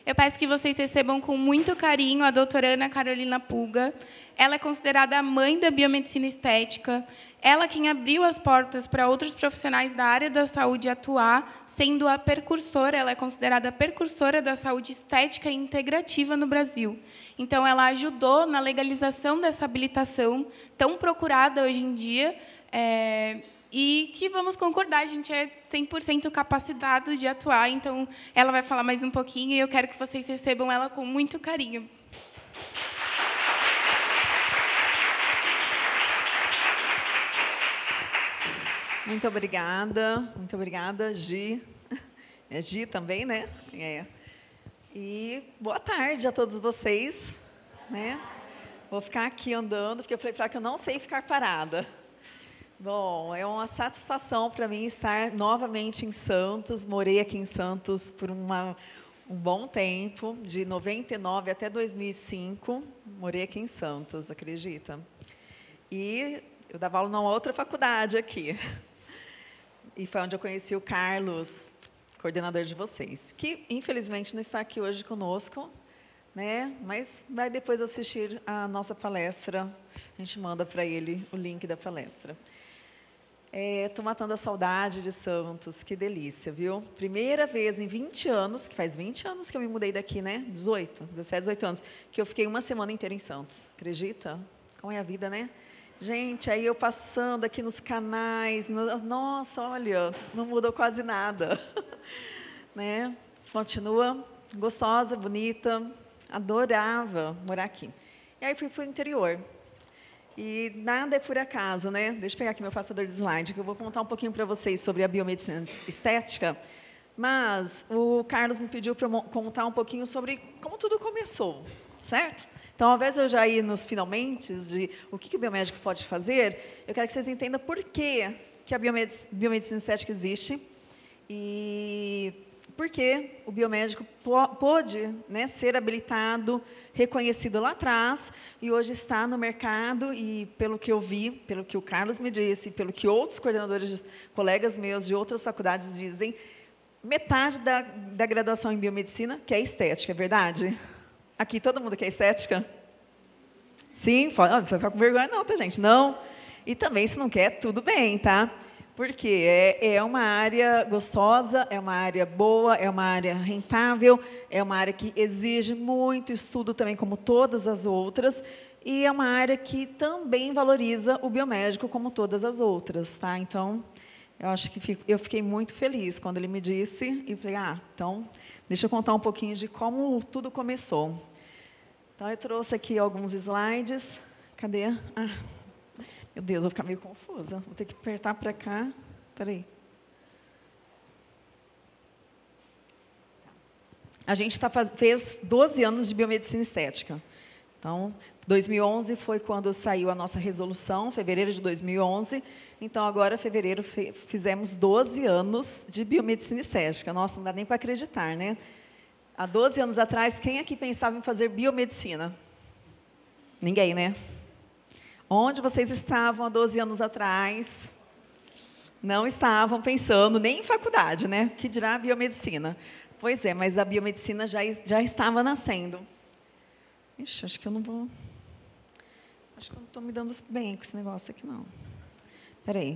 Eu peço que vocês recebam com muito carinho a doutora Ana Carolina Puga. Ela é considerada a mãe da biomedicina estética. Ela quem abriu as portas para outros profissionais da área da saúde atuar, sendo a precursora, ela é considerada a precursora da saúde estética e integrativa no Brasil. Então, ela ajudou na legalização dessa habilitação, tão procurada hoje em dia, e que, vamos concordar, a gente é 100% capacitado de atuar. Então, ela vai falar mais um pouquinho e eu quero que vocês recebam ela com muito carinho. Muito obrigada, Gi. É Gi também, né? É. E boa tarde a todos vocês, né? Vou ficar aqui andando, porque eu falei para que eu não sei ficar parada. Bom, é uma satisfação para mim estar novamente em Santos. Morei aqui em Santos por um bom tempo, de 99 até 2005. Morei aqui em Santos, acredita? E eu dava aula numa outra faculdade aqui. E foi onde eu conheci o Carlos, coordenador de vocês, que infelizmente não está aqui hoje conosco, né? Mas vai depois assistir a nossa palestra. A gente manda para ele o link da palestra. Estou matando a saudade de Santos, que delícia, viu? Primeira vez em 20 anos, que faz 20 anos que eu me mudei daqui, né? 17, 18 anos, que eu fiquei uma semana inteira em Santos. Acredita? Como é a vida, né? Gente, aí eu passando aqui nos canais, nossa, olha, não mudou quase nada. Né? Continua gostosa, bonita, adorava morar aqui. E aí fui para o interior. E nada é por acaso, né? Deixa eu pegar aqui meu passador de slide, que eu vou contar um pouquinho para vocês sobre a biomedicina estética. Mas o Carlos me pediu para contar um pouquinho sobre como tudo começou, certo? Então, ao invés de eu já ir nos finalmente de o que o biomédico pode fazer, eu quero que vocês entendam por que a biomedicina estética existe e por que o biomédico pôde, né, ser habilitado, reconhecido lá atrás e hoje está no mercado e, pelo que eu vi, pelo que o Carlos me disse, pelo que outros coordenadores, colegas meus de outras faculdades dizem, metade da graduação em biomedicina que é estética, é verdade? Aqui todo mundo quer estética? Sim? Não precisa ficar com vergonha não, tá, gente? Não. E também, se não quer, tudo bem, tá? Porque é uma área gostosa, é uma área boa, é uma área rentável, é uma área que exige muito estudo também, como todas as outras, e é uma área que também valoriza o biomédico, como todas as outras, tá? Então, eu acho que eu fiquei muito feliz quando ele me disse, e falei, então, deixa eu contar um pouquinho de como tudo começou. Então, eu trouxe aqui alguns slides. Cadê? Meu Deus, vou ficar meio confusa. Vou ter que apertar para cá. Espera aí. A gente fez 12 anos de biomedicina estética. Então, 2011 foi quando saiu a nossa resolução, fevereiro de 2011. Então, agora, em fevereiro, fizemos 12 anos de biomedicina estética. Nossa, não dá nem para acreditar, né? Há 12 anos atrás, quem aqui pensava em fazer biomedicina? Ninguém, né? Onde vocês estavam há 12 anos atrás? Não estavam pensando nem em faculdade, né? Que dirá biomedicina? Pois é, mas a biomedicina já estava nascendo. Ixi, acho que eu não vou... Acho que eu não estou me dando bem com esse negócio aqui, não. Espera aí.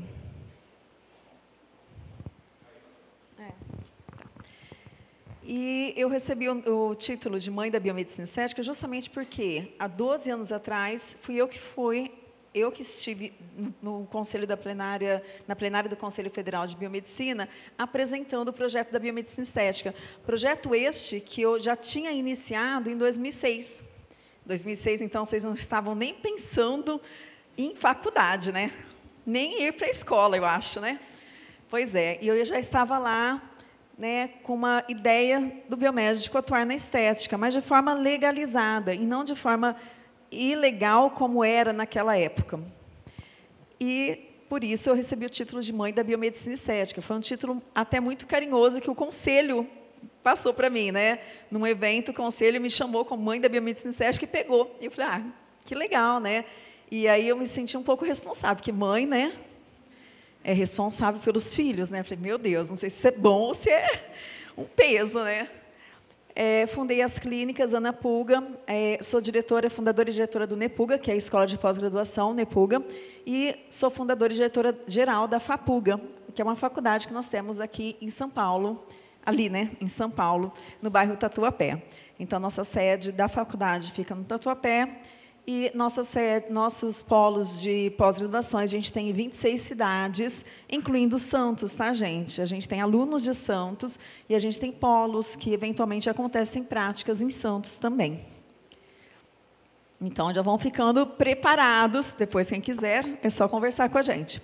E eu recebi o título de mãe da biomedicina estética justamente porque, há 12 anos atrás, eu que estive no conselho da plenária, na plenária do Conselho Federal de Biomedicina, apresentando o projeto da biomedicina estética. Projeto este que eu já tinha iniciado em 2006. 2006, então, vocês não estavam nem pensando em faculdade, né? Nem ir para a escola, eu acho, né? Pois é, e eu já estava lá, né, com uma ideia do biomédico atuar na estética, mas de forma legalizada e não de forma ilegal como era naquela época. E, por isso, eu recebi o título de mãe da biomedicina estética. Foi um título até muito carinhoso que o conselho passou para mim, né? Num evento, o conselho me chamou como mãe da biomedicina estética e pegou. E eu falei, que legal, né? E aí eu me senti um pouco responsável, porque mãe, né, é responsável pelos filhos, né? Eu falei, meu Deus, não sei se isso é bom ou se é um peso, né? Fundei as clínicas Ana Pulga, sou fundadora e diretora do NEPUGA, que é a Escola de Pós-Graduação NEPUGA, e sou fundadora e diretora geral da FAPUGA, que é uma faculdade que nós temos aqui em São Paulo, ali, né, em São Paulo, no bairro Tatuapé. Então, nossa sede da faculdade fica no Tatuapé, e nossos polos de pós-graduações, a gente tem em 26 cidades, incluindo Santos, tá, gente? A gente tem alunos de Santos e a gente tem polos que, eventualmente, acontecem práticas em Santos também. Então, já vão ficando preparados. Depois, quem quiser, é só conversar com a gente.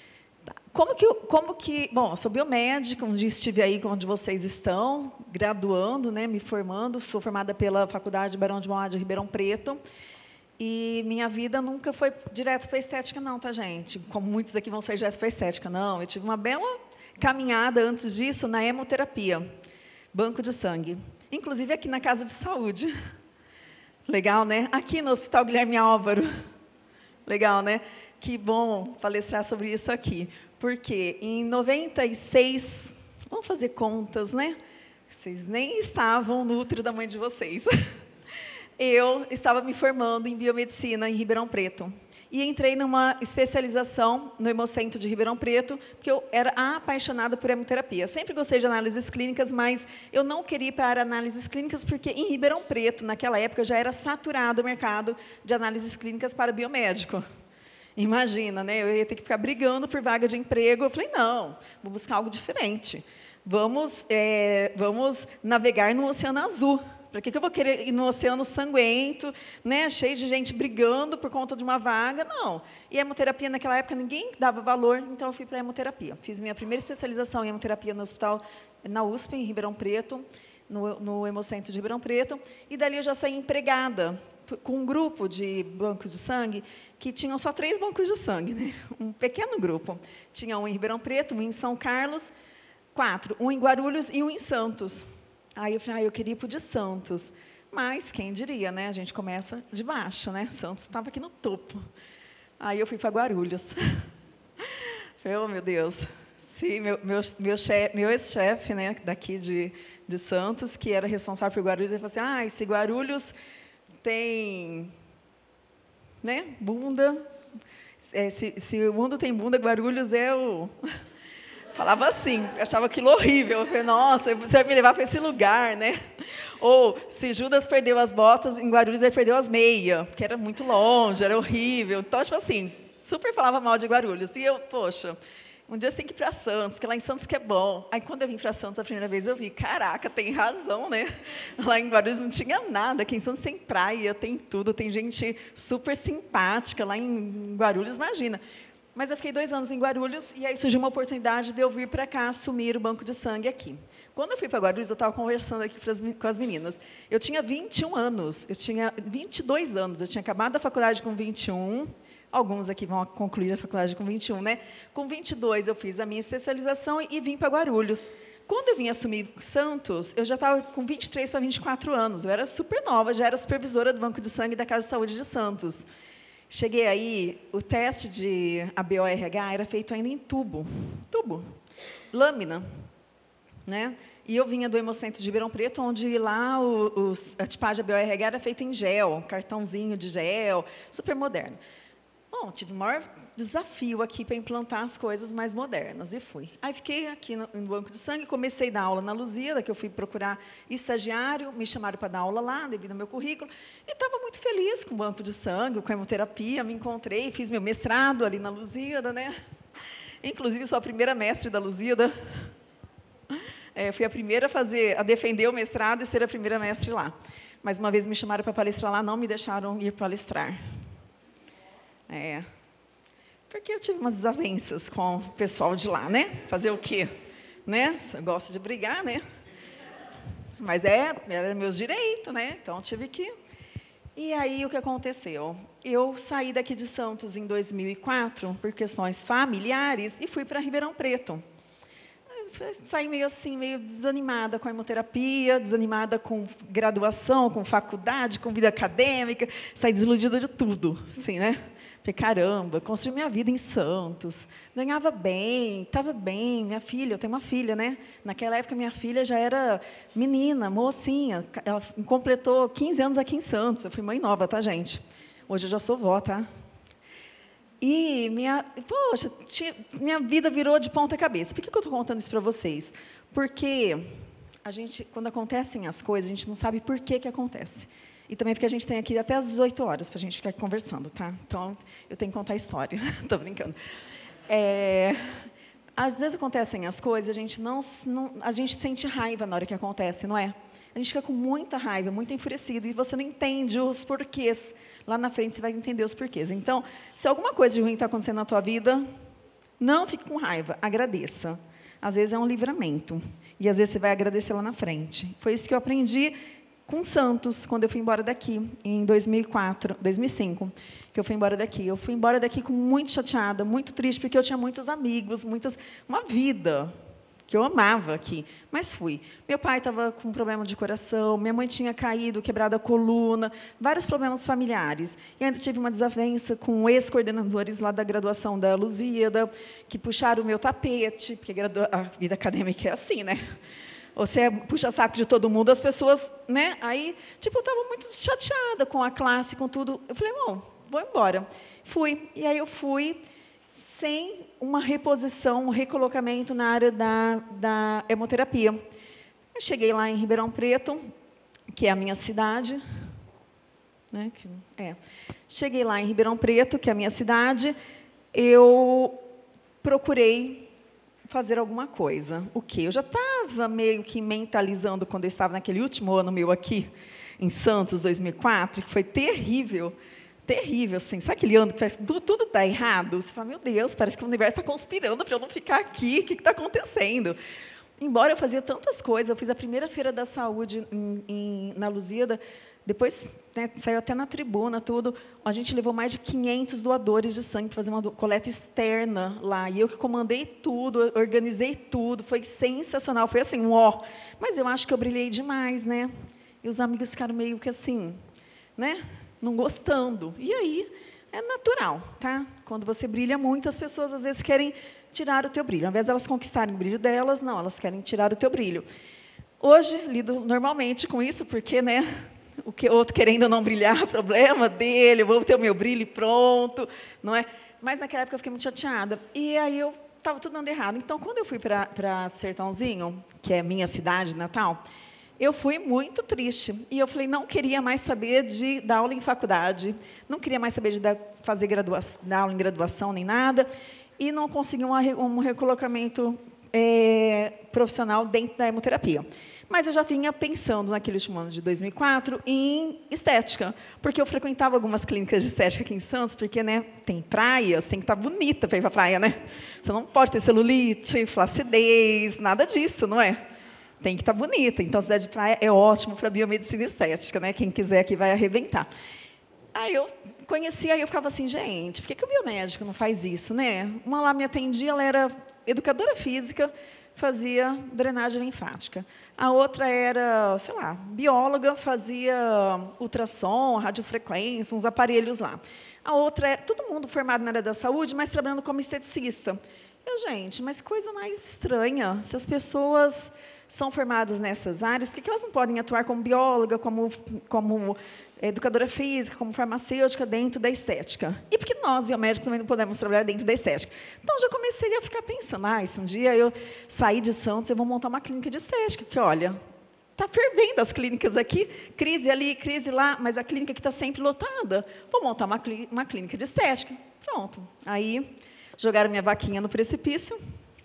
Bom, eu sou biomédica, um dia estive aí onde vocês estão, graduando, né, me formando. Sou formada pela Faculdade Barão de Mauá de Ribeirão Preto. E minha vida nunca foi direto para a estética, não, tá, gente? Como muitos aqui vão ser direto para a estética, não. Eu tive uma bela caminhada antes disso na hemoterapia, banco de sangue. Inclusive aqui na Casa de Saúde. Legal, né? Aqui no Hospital Guilherme Álvaro. Legal, né? Que bom palestrar sobre isso aqui. Porque em 96, vamos fazer contas, né? Vocês nem estavam no útero da mãe de vocês. Eu estava me formando em biomedicina em Ribeirão Preto. E entrei numa especialização no Hemocentro de Ribeirão Preto, porque eu era apaixonada por hemoterapia. Sempre gostei de análises clínicas, mas eu não queria ir para análises clínicas, porque em Ribeirão Preto, naquela época, já era saturado o mercado de análises clínicas para biomédico. Imagina, né? Eu ia ter que ficar brigando por vaga de emprego. Eu falei, não, vou buscar algo diferente. Vamos navegar no Oceano Azul. Para que eu vou querer ir no oceano sanguento, né, cheio de gente brigando por conta de uma vaga? Não. E a hemoterapia, naquela época, ninguém dava valor, então eu fui para a hemoterapia. Fiz minha primeira especialização em hemoterapia no hospital, na USP, em Ribeirão Preto, no Hemocentro de Ribeirão Preto, e dali eu já saí empregada com um grupo de bancos de sangue, que tinham só 3 bancos de sangue, né? Um pequeno grupo. Tinha um em Ribeirão Preto, um em São Carlos, 4, um em Guarulhos e um em Santos. Aí eu falei, eu queria ir para o de Santos. Mas, quem diria, né? A gente começa de baixo, né? Santos estava aqui no topo. Aí eu fui para Guarulhos. Falei, oh, meu Deus. Se meu ex-chefe, né, daqui de Santos, que era responsável por Guarulhos, ele falou assim, se Guarulhos tem, né, bunda, se o mundo tem bunda, Guarulhos é o... Falava assim, achava aquilo horrível. Eu falei, nossa, você vai me levar para esse lugar, né? Ou, se Judas perdeu as botas, em Guarulhos ele perdeu as meias, porque era muito longe, era horrível. Então, tipo assim, super falava mal de Guarulhos. E eu, poxa, um dia você tem que ir para Santos, porque lá em Santos que é bom. Aí, quando eu vim para Santos a primeira vez, eu vi, caraca, tem razão, né? Lá em Guarulhos não tinha nada. Aqui em Santos tem praia, tem tudo, tem gente super simpática. Lá em Guarulhos, imagina. Mas eu fiquei 2 anos em Guarulhos, e aí surgiu uma oportunidade de eu vir para cá assumir o banco de sangue aqui. Quando eu fui para Guarulhos, eu estava conversando aqui com as meninas. Eu tinha 21 anos, eu tinha 22 anos, eu tinha acabado a faculdade com 21, alguns aqui vão concluir a faculdade com 21, né? Com 22 eu fiz a minha especialização e vim para Guarulhos. Quando eu vim assumir Santos, eu já estava com 23 para 24 anos, eu era super nova, já era supervisora do banco de sangue da Casa de Saúde de Santos. Cheguei aí, o teste de ABO-RH era feito ainda em tubo, lâmina, né? E eu vinha do Hemocentro de Ribeirão Preto, onde lá a tipagem ABO-RH era feita em gel, cartãozinho de gel, super moderno. Bom, tive o maior desafio aqui para implantar as coisas mais modernas, e fui. Aí fiquei aqui no banco de sangue, comecei a dar aula na Luzia, que eu fui procurar estagiário, me chamaram para dar aula lá, devido ao meu currículo, e estava muito feliz com o banco de sangue, com a hemoterapia, me encontrei, fiz meu mestrado ali na Luzida, né? Inclusive, sou a primeira mestre da Luzida. Fui a primeira a defender o mestrado e ser a primeira mestre lá. Mas uma vez me chamaram para palestrar lá, não me deixaram ir palestrar. Porque eu tive umas desavenças com o pessoal de lá, né? Fazer o quê? Né? Eu gosto de brigar, né? Mas era meus direitos, né? Então, tive que... E aí, o que aconteceu? Eu saí daqui de Santos em 2004, por questões familiares, e fui para Ribeirão Preto. Saí meio assim, meio desanimada com a hemoterapia, desanimada com graduação, com faculdade, com vida acadêmica, saí desiludida de tudo, assim, né? Falei, caramba, construí minha vida em Santos, ganhava bem, estava bem, minha filha, eu tenho uma filha, né? Naquela época, minha filha já era menina, mocinha, ela completou 15 anos aqui em Santos, eu fui mãe nova, tá, gente? Hoje eu já sou vó, tá? E, poxa, minha vida virou de ponta cabeça. Por que eu estou contando isso para vocês? Porque quando acontecem as coisas, a gente não sabe por que acontece. E também porque a gente tem aqui até às 18 horas para a gente ficar aqui conversando, tá? Então, eu tenho que contar a história. Estou brincando. Às vezes acontecem as coisas, a gente sente raiva na hora que acontece, não é? A gente fica com muita raiva, muito enfurecido, e você não entende os porquês. Lá na frente você vai entender os porquês. Então, se alguma coisa de ruim está acontecendo na tua vida, não fique com raiva, agradeça. Às vezes é um livramento, e às vezes você vai agradecer lá na frente. Foi isso que eu aprendi com Santos, quando eu fui embora daqui, em 2005, que eu fui embora daqui. Eu fui embora daqui muito chateada, muito triste, porque eu tinha muitos amigos, uma vida que eu amava aqui, mas fui. Meu pai estava com problema de coração, minha mãe tinha caído, quebrado a coluna, vários problemas familiares. E ainda tive uma desavença com ex-coordenadores lá da graduação da Lusíada, que puxaram o meu tapete, porque a vida acadêmica é assim, né? Você puxa saco de todo mundo, as pessoas, né? Aí, eu estava muito chateada com a classe, com tudo. Eu falei, bom, vou embora. Fui. E aí eu fui sem uma reposição, um recolocamento na área da hemoterapia. Eu cheguei lá em Ribeirão Preto, que é a minha cidade. Né? Cheguei lá em Ribeirão Preto, que é a minha cidade. Eu procurei fazer alguma coisa. O quê? Eu já estava meio que mentalizando quando eu estava naquele último ano meu aqui, em Santos, 2004, que foi terrível, terrível, assim. Sabe aquele ano que tudo dá errado? Você fala, meu Deus, parece que o universo está conspirando para eu não ficar aqui, o que está acontecendo? Embora eu fazia tantas coisas, eu fiz a primeira feira da saúde na Lusíada, depois, né, saiu até na tribuna, tudo. A gente levou mais de 500 doadores de sangue para fazer uma coleta externa lá. E eu que comandei tudo, organizei tudo, foi sensacional. Foi assim, ó. Mas eu acho que eu brilhei demais, né? E os amigos ficaram meio que assim, né? Não gostando. E aí, é natural, tá? Quando você brilha muito, as pessoas às vezes querem tirar o teu brilho. Ao invés de elas conquistarem o brilho delas, não, elas querem tirar o teu brilho. Hoje, lido normalmente com isso, porque, né? O que outro querendo não brilhar, problema dele, eu vou ter o meu brilho e pronto, não é? Mas naquela época eu fiquei muito chateada. E aí eu estava tudo dando errado. Então, quando eu fui para Sertãozinho, que é minha cidade natal, eu fui muito triste. E eu falei, não queria mais saber de dar aula em faculdade, não queria mais saber de dar aula em graduação, nem nada, e não consegui um recolocamento profissional dentro da hemoterapia. Mas eu já vinha pensando, naquele último ano de 2004, em estética, porque eu frequentava algumas clínicas de estética aqui em Santos, porque, né, tem praias, tem que estar bonita para ir para a praia, né? Você não pode ter celulite, flacidez, nada disso, não é? Tem que estar bonita. Então, a cidade de praia é ótimo para biomedicina estética, né? Quem quiser aqui vai arrebentar. Aí eu conhecia, aí eu ficava assim, gente, por que o biomédico não faz isso, né? Uma lá me atendia, ela era educadora física, fazia drenagem linfática. A outra era, sei lá, bióloga, fazia ultrassom, radiofrequência, uns aparelhos lá. A outra é todo mundo formado na área da saúde, mas trabalhando como esteticista. Gente, mas coisa mais estranha. Se as pessoas são formadas nessas áreas, por que elas não podem atuar como bióloga, como educadora física, como farmacêutica dentro da estética? E por que nós, biomédicos, também não podemos trabalhar dentro da estética? Então, já comecei a ficar pensando, se um dia eu sair de Santos, eu vou montar uma clínica de estética, que, olha, está fervendo as clínicas aqui, crise ali, crise lá, mas a clínica que está sempre lotada. Vou montar uma clínica de estética. Pronto. Aí, jogaram minha vaquinha no precipício,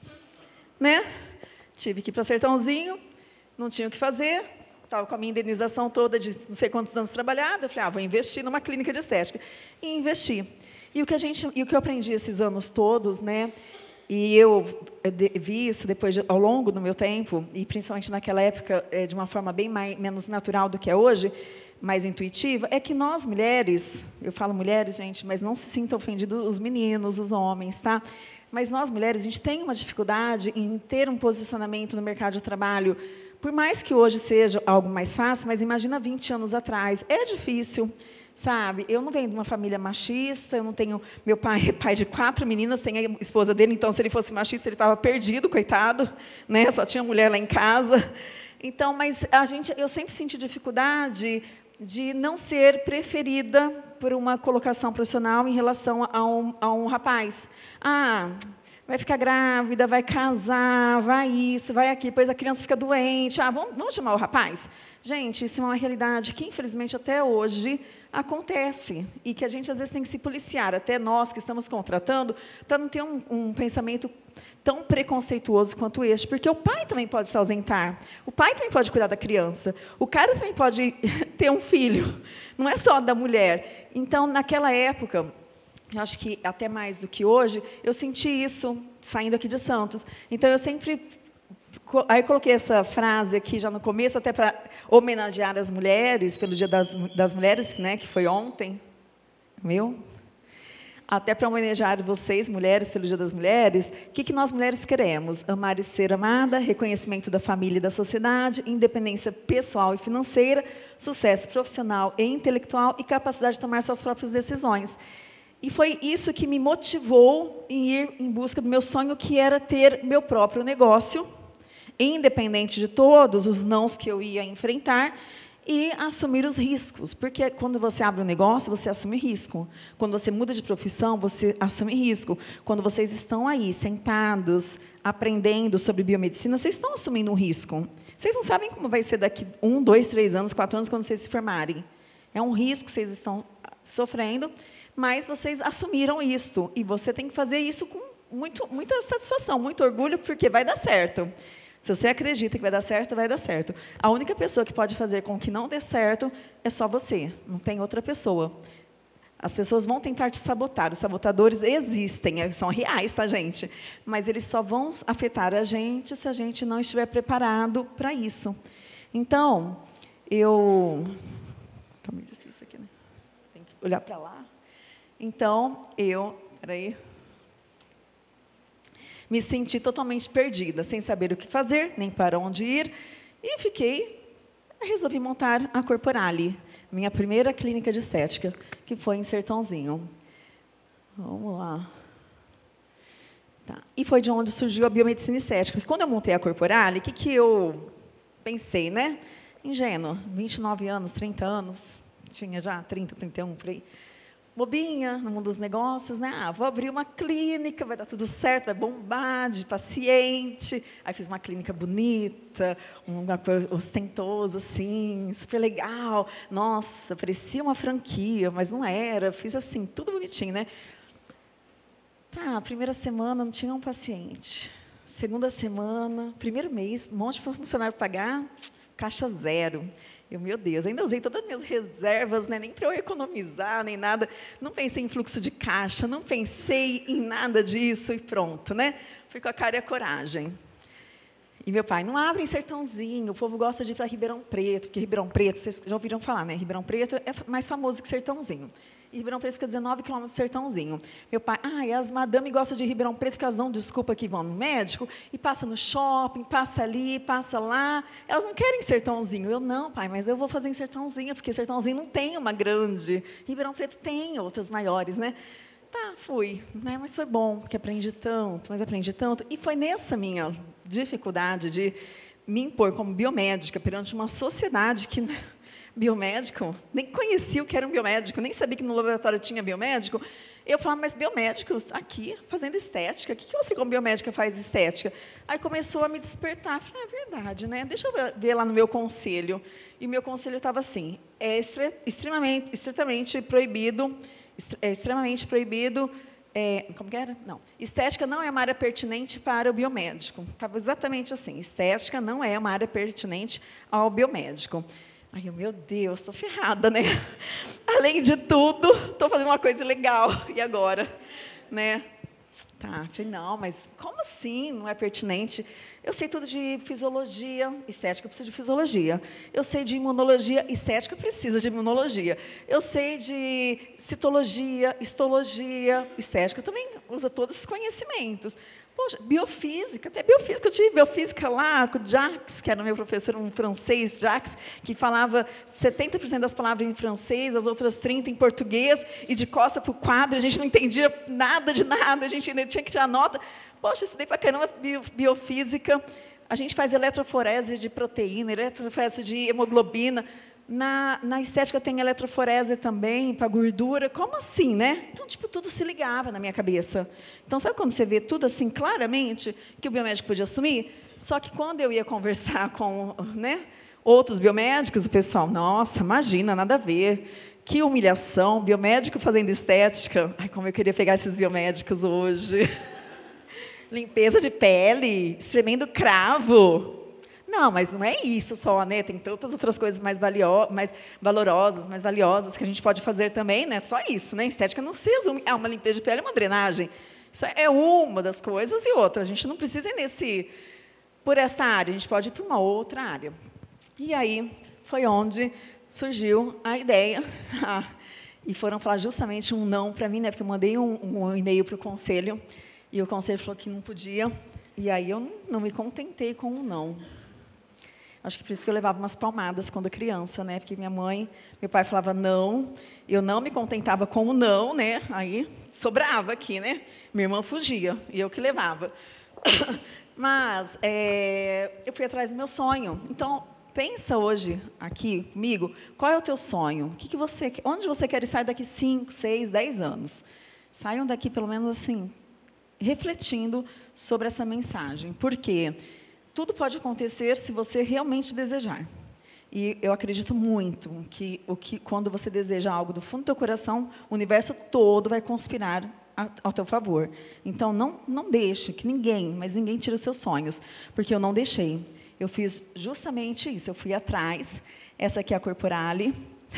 né? Tive que ir para Sertãozinho, não tinha o que fazer, estava com a minha indenização toda de não sei quantos anos trabalhada. Eu falei, vou investir numa clínica de estética. E investi. E o que eu aprendi esses anos todos, né? E eu vi isso depois, ao longo do meu tempo, e principalmente naquela época, de uma forma bem menos natural do que é hoje, mais intuitiva, é que nós, mulheres, eu falo mulheres, gente, mas não se sintam ofendidos os meninos, os homens, tá? Mas nós, mulheres, a gente tem uma dificuldade em ter um posicionamento no mercado de trabalho, por mais que hoje seja algo mais fácil, mas imagina 20 anos atrás, é difícil sabe? Eu não venho de uma família machista, eu não tenho... Meu pai é pai de 4 meninas, tem a esposa dele, então, se ele fosse machista, ele estava perdido, coitado, né? Só tinha mulher lá em casa. Então, mas eu sempre senti dificuldade de não ser preferida por uma colocação profissional em relação a um rapaz. Vai ficar grávida, vai casar, vai isso, vai aqui, depois a criança fica doente. Vamos chamar o rapaz? Gente, isso é uma realidade que, infelizmente, até hoje acontece. E que a gente, às vezes, tem que se policiar, até nós que estamos contratando, para não ter um pensamento tão preconceituoso quanto este. Porque o pai também pode se ausentar, o pai também pode cuidar da criança, o cara também pode ter um filho, não é só da mulher. Então, naquela época... Eu acho que, até mais do que hoje, eu senti isso saindo aqui de Santos. Então, eu sempre... Aí, coloquei essa frase aqui já no começo, até para homenagear as mulheres, pelo Dia das Mulheres, né, que foi ontem. Até para homenagear vocês, mulheres, pelo Dia das Mulheres. O que nós, mulheres, queremos? Amar e ser amada, reconhecimento da família e da sociedade, independência pessoal e financeira, sucesso profissional e intelectual e capacidade de tomar suas próprias decisões. E foi isso que me motivou em ir em busca do meu sonho, que era ter meu próprio negócio, independente de todos os nãos que eu ia enfrentar, e assumir os riscos. Porque quando você abre um negócio, você assume risco. Quando você muda de profissão, você assume risco. Quando vocês estão aí, sentados, aprendendo sobre biomedicina, vocês estão assumindo um risco. Vocês não sabem como vai ser daqui 1, 2, 3 anos, 4 anos, quando vocês se formarem. É um risco que vocês estão sofrendo, mas vocês assumiram isto, e você tem que fazer isso com muita satisfação, muito orgulho, porque vai dar certo. Se você acredita que vai dar certo, vai dar certo. A única pessoa que pode fazer com que não dê certo é só você, não tem outra pessoa. As pessoas vão tentar te sabotar, os sabotadores existem, são reais, tá, gente? Mas eles só vão afetar a gente se a gente não estiver preparado para isso. Então, Está muito difícil aqui, né? Tem que olhar para lá. Então, me senti totalmente perdida, sem saber o que fazer, nem para onde ir, e resolvi montar a Corporale, minha primeira clínica de estética, que foi em Sertãozinho. Vamos lá. Tá. E foi de onde surgiu a biomedicina estética. Porque quando eu montei a Corporale, o que eu pensei, né? Ingênua, 29 anos, 30 anos, tinha já 30, 31, por aí. Bobinha, no mundo dos negócios, né? Vou abrir uma clínica, vai dar tudo certo, vai bombar de paciente. Aí fiz uma clínica bonita, um lugar ostentoso, assim, super legal. Nossa, parecia uma franquia, mas não era. Fiz assim, tudo bonitinho, né? Tá, primeira semana não tinha um paciente. Segunda semana, primeiro mês, um monte de funcionário pagar, caixa zero. Meu Deus, ainda usei todas as minhas reservas, né? Nem para eu economizar, nem nada. Não pensei em fluxo de caixa, não pensei em nada disso e pronto, né? Fui com a cara e a coragem. E meu pai, não abre em Sertãozinho, o povo gosta de ir para Ribeirão Preto, porque Ribeirão Preto, vocês já ouviram falar, né? Ribeirão Preto é mais famoso que Sertãozinho. E Ribeirão Preto fica 19 quilômetros do Sertãozinho. Meu pai, as madame gostam de Ribeirão Preto, porque elas dão desculpa que vão no médico, e passa no shopping, passa ali, passa lá. Elas não querem Sertãozinho. Eu, não, pai, mas eu vou fazer em Sertãozinho, porque Sertãozinho não tem uma grande. Ribeirão Preto tem outras maiores, né? Tá, fui, né? Mas foi bom, porque aprendi tanto, E foi nessa minha dificuldade de me impor como biomédica perante uma sociedade que... Biomédico, nem conhecia o que era um biomédico, nem sabia que no laboratório tinha biomédico. Eu falava, mas biomédico, aqui, fazendo estética, o que você como biomédica faz estética? Aí começou a me despertar, falei, é verdade, né? Deixa eu ver lá no meu conselho. E o meu conselho estava assim, extremamente proibido, como que era? Não, estética não é uma área pertinente para o biomédico. Estava exatamente assim, estética não é uma área pertinente ao biomédico. Ai, meu Deus, estou ferrada, né? Além de tudo, estou fazendo uma coisa legal. E agora? Né? Tá, falei, não, mas como assim não é pertinente? Eu sei tudo de fisiologia, estética precisa de fisiologia. Eu sei de imunologia, estética precisa de imunologia. Eu sei de citologia, histologia, estética também usa todos esses conhecimentos. Poxa, biofísica, até biofísica, eu tive biofísica lá com o Jacques, que era o meu professor, um francês, Jacques, que falava 70% das palavras em francês, as outras 30% em português, e de costa para o quadro, a gente não entendia nada de nada, a gente ainda tinha que tirar nota. Poxa, estudei para caramba biofísica, a gente faz eletroforese de proteína, eletroforese de hemoglobina. Na estética tem eletroforese também, para gordura. Como assim, né? Então, tipo, tudo se ligava na minha cabeça. Então, sabe quando você vê tudo assim claramente, que o biomédico podia assumir? Só que quando eu ia conversar com, né, outros biomédicos, o pessoal, nossa, imagina, nada a ver. Que humilhação, biomédico fazendo estética. Ai, como eu queria pegar esses biomédicos hoje. Limpeza de pele, espremendo cravo. Não, mas não é isso só, né? Tem tantas outras coisas mais valorosas, mais valiosas que a gente pode fazer também, né? Só isso, né? Estética não se resume a uma limpeza de pele e uma drenagem. Isso é uma das coisas e outra. A gente não precisa ir por esta área, a gente pode ir para uma outra área. E aí foi onde surgiu a ideia. E foram falar justamente um não para mim, né? Porque eu mandei um e-mail para o conselho e o conselho falou que não podia. E aí eu não me contentei com um não. Acho que por isso que eu levava umas palmadas quando criança, né? Porque meu pai falava não, eu não me contentava com o não, né? Aí sobrava aqui, né? Minha irmã fugia e eu que levava. Mas eu fui atrás do meu sonho. Então, pensa hoje aqui comigo, qual é o teu sonho? Onde você quer sair daqui 5, 6, 10 anos? Saiam daqui pelo menos assim, refletindo sobre essa mensagem. Por quê? Tudo pode acontecer se você realmente desejar. E eu acredito muito que quando você deseja algo do fundo do teu coração, o universo todo vai conspirar ao teu favor. Então, não deixe que ninguém tire os seus sonhos, porque eu não deixei. Eu fiz justamente isso, eu fui atrás. Essa aqui é a Corporale,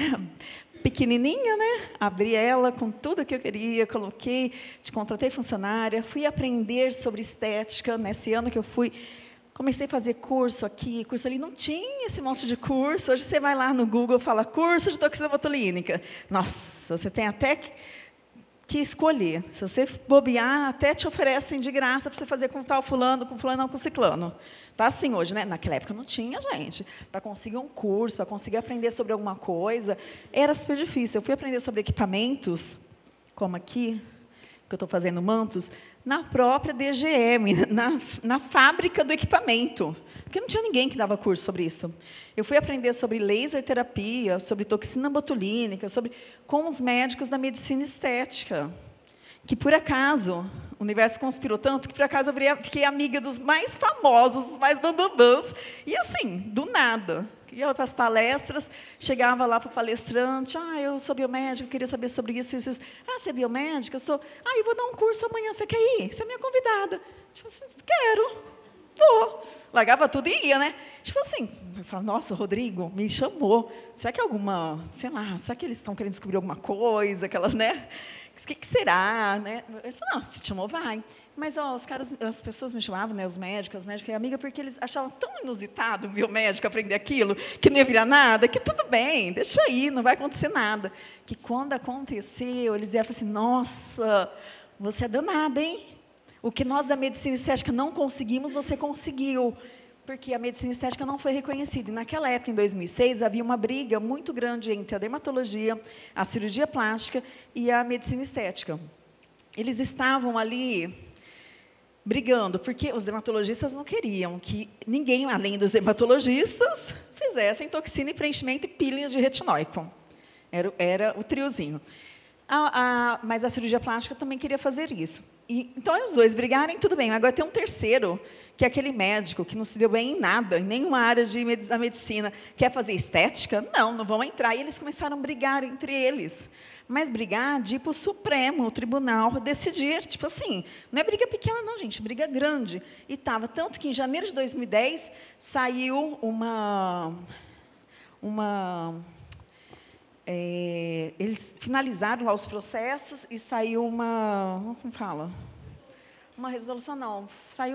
pequenininha, né? Abri ela com tudo que eu queria, contratei funcionária, fui aprender sobre estética. Nesse ano que eu fui... Comecei a fazer curso aqui, curso ali, não tinha esse monte de curso. Hoje você vai lá no Google e fala, curso de toxina botulínica. Nossa, você tem até que escolher. Se você bobear, até te oferecem de graça para você fazer com tal fulano, não, com ciclano. Está assim hoje, né? Naquela época não tinha, gente. Para conseguir um curso, para conseguir aprender sobre alguma coisa, era super difícil. Eu fui aprender sobre equipamentos, como aqui, que eu estou fazendo mantos, na própria DGM, na fábrica do equipamento, porque não tinha ninguém que dava curso sobre isso. Eu fui aprender sobre laser terapia, sobre toxina botulínica, com os médicos da medicina estética, que, por acaso, o universo conspirou tanto que, por acaso, eu fiquei amiga dos mais famosos, dos mais bambambãs, e assim, do nada. Ia para as palestras, chegava lá para o palestrante, eu sou biomédica, queria saber sobre isso, isso, isso. Você é biomédica? Eu sou. Eu vou dar um curso amanhã, você quer ir? Você é minha convidada. Tipo assim, quero, vou. Largava tudo e ia, né? Tipo assim, eu falava, nossa, o Rodrigo me chamou. Será que é alguma, sei lá, será que eles estão querendo descobrir alguma coisa, aquelas, né? O que será, né? Ele falou, não, se te chamou, vai. Mas as pessoas me chamavam, né, os médicos, amiga, porque eles achavam tão inusitado o biomédico aprender aquilo, que não ia virar nada, que tudo bem, deixa aí, não vai acontecer nada. Que quando aconteceu, eles vieram e falaram assim, nossa, você é danada, hein? O que nós da medicina estética não conseguimos, você conseguiu. Porque a medicina estética não foi reconhecida. E naquela época, em 2006, havia uma briga muito grande entre a dermatologia, a cirurgia plástica e a medicina estética. Eles estavam ali brigando, porque os dermatologistas não queriam que ninguém, além dos dermatologistas, fizessem toxina e preenchimento e peelings de retinóico. Era o triozinho. Mas a cirurgia plástica também queria fazer isso. Então, os dois brigarem, tudo bem. Agora tem um terceiro, que é aquele médico que não se deu bem em nada, em nenhuma área da medicina, quer fazer estética? Não vão entrar. E eles começaram a brigar entre eles. Mas brigar de ir para o Supremo, o tribunal, decidir. Tipo assim, não é briga pequena não, gente, briga grande. E estava, tanto que em janeiro de 2010 saiu eles finalizaram lá os processos e saiu como fala? Uma resolução, não. Saiu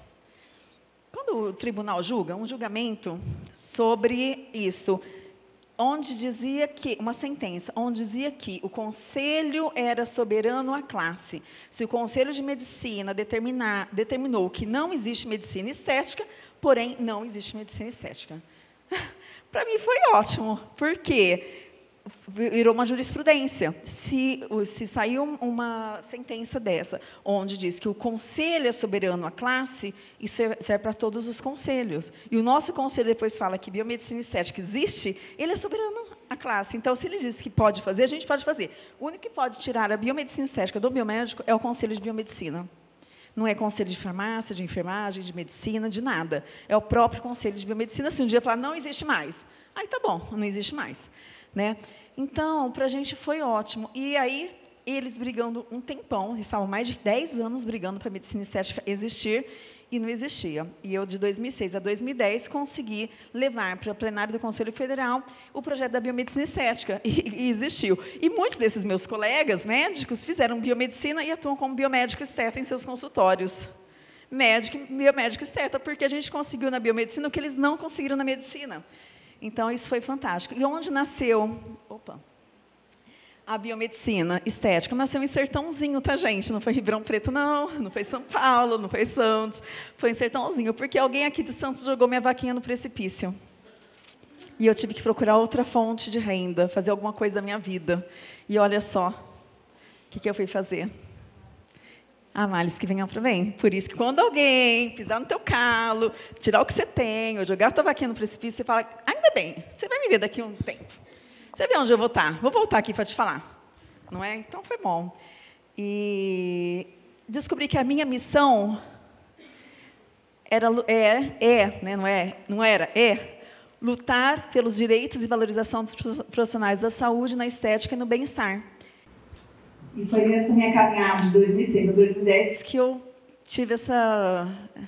quando o tribunal julga, um julgamento sobre isso. onde dizia que, uma sentença, onde dizia que o conselho era soberano à classe. Se o conselho de medicina determinou que não existe medicina estética, porém, não existe medicina estética. Para mim foi ótimo, porque virou uma jurisprudência. Se saiu uma sentença dessa, onde diz que o conselho é soberano à classe, isso serve para todos os conselhos. E o nosso conselho depois fala que biomedicina estética existe, ele é soberano à classe. Então, se ele diz que pode fazer, a gente pode fazer. O único que pode tirar a biomedicina estética do biomédico é o conselho de biomedicina. Não é conselho de farmácia, de enfermagem, de medicina, de nada. É o próprio conselho de biomedicina. Se um dia falar, não existe mais, aí tá bom, não existe mais. Né? Então, para a gente foi ótimo. E aí, eles brigando um tempão, eles estavam mais de 10 anos brigando para a medicina estética existir, e não existia. E eu, de 2006 a 2010, consegui levar para o plenário do Conselho Federal o projeto da biomedicina estética, e existiu. E muitos desses meus colegas médicos fizeram biomedicina e atuam como biomédico esteta em seus consultórios. Biomédico esteta, porque a gente conseguiu na biomedicina o que eles não conseguiram na medicina. Então, isso foi fantástico. E onde nasceu a biomedicina estética? Nasceu em Sertãozinho, tá, gente? Não foi Ribeirão Preto, não foi São Paulo, não foi Santos. Foi em Sertãozinho, porque alguém aqui de Santos jogou minha vaquinha no precipício. E eu tive que procurar outra fonte de renda, fazer alguma coisa da minha vida. E olha só, o que eu fui fazer? Ah, males que venham para bem. Por isso que quando alguém pisar no teu calo, tirar o que você tem, ou jogar a tua vaquinha no precipício, você fala, ainda bem, você vai me ver daqui a um tempo. Você vê onde eu vou estar? Vou voltar aqui para te falar. Não é? Então, foi bom. E descobri que a minha missão era, lutar pelos direitos e valorização dos profissionais da saúde, na estética e no bem-estar. E foi nessa minha caminhada de 2006 a 2010 que eu tive essa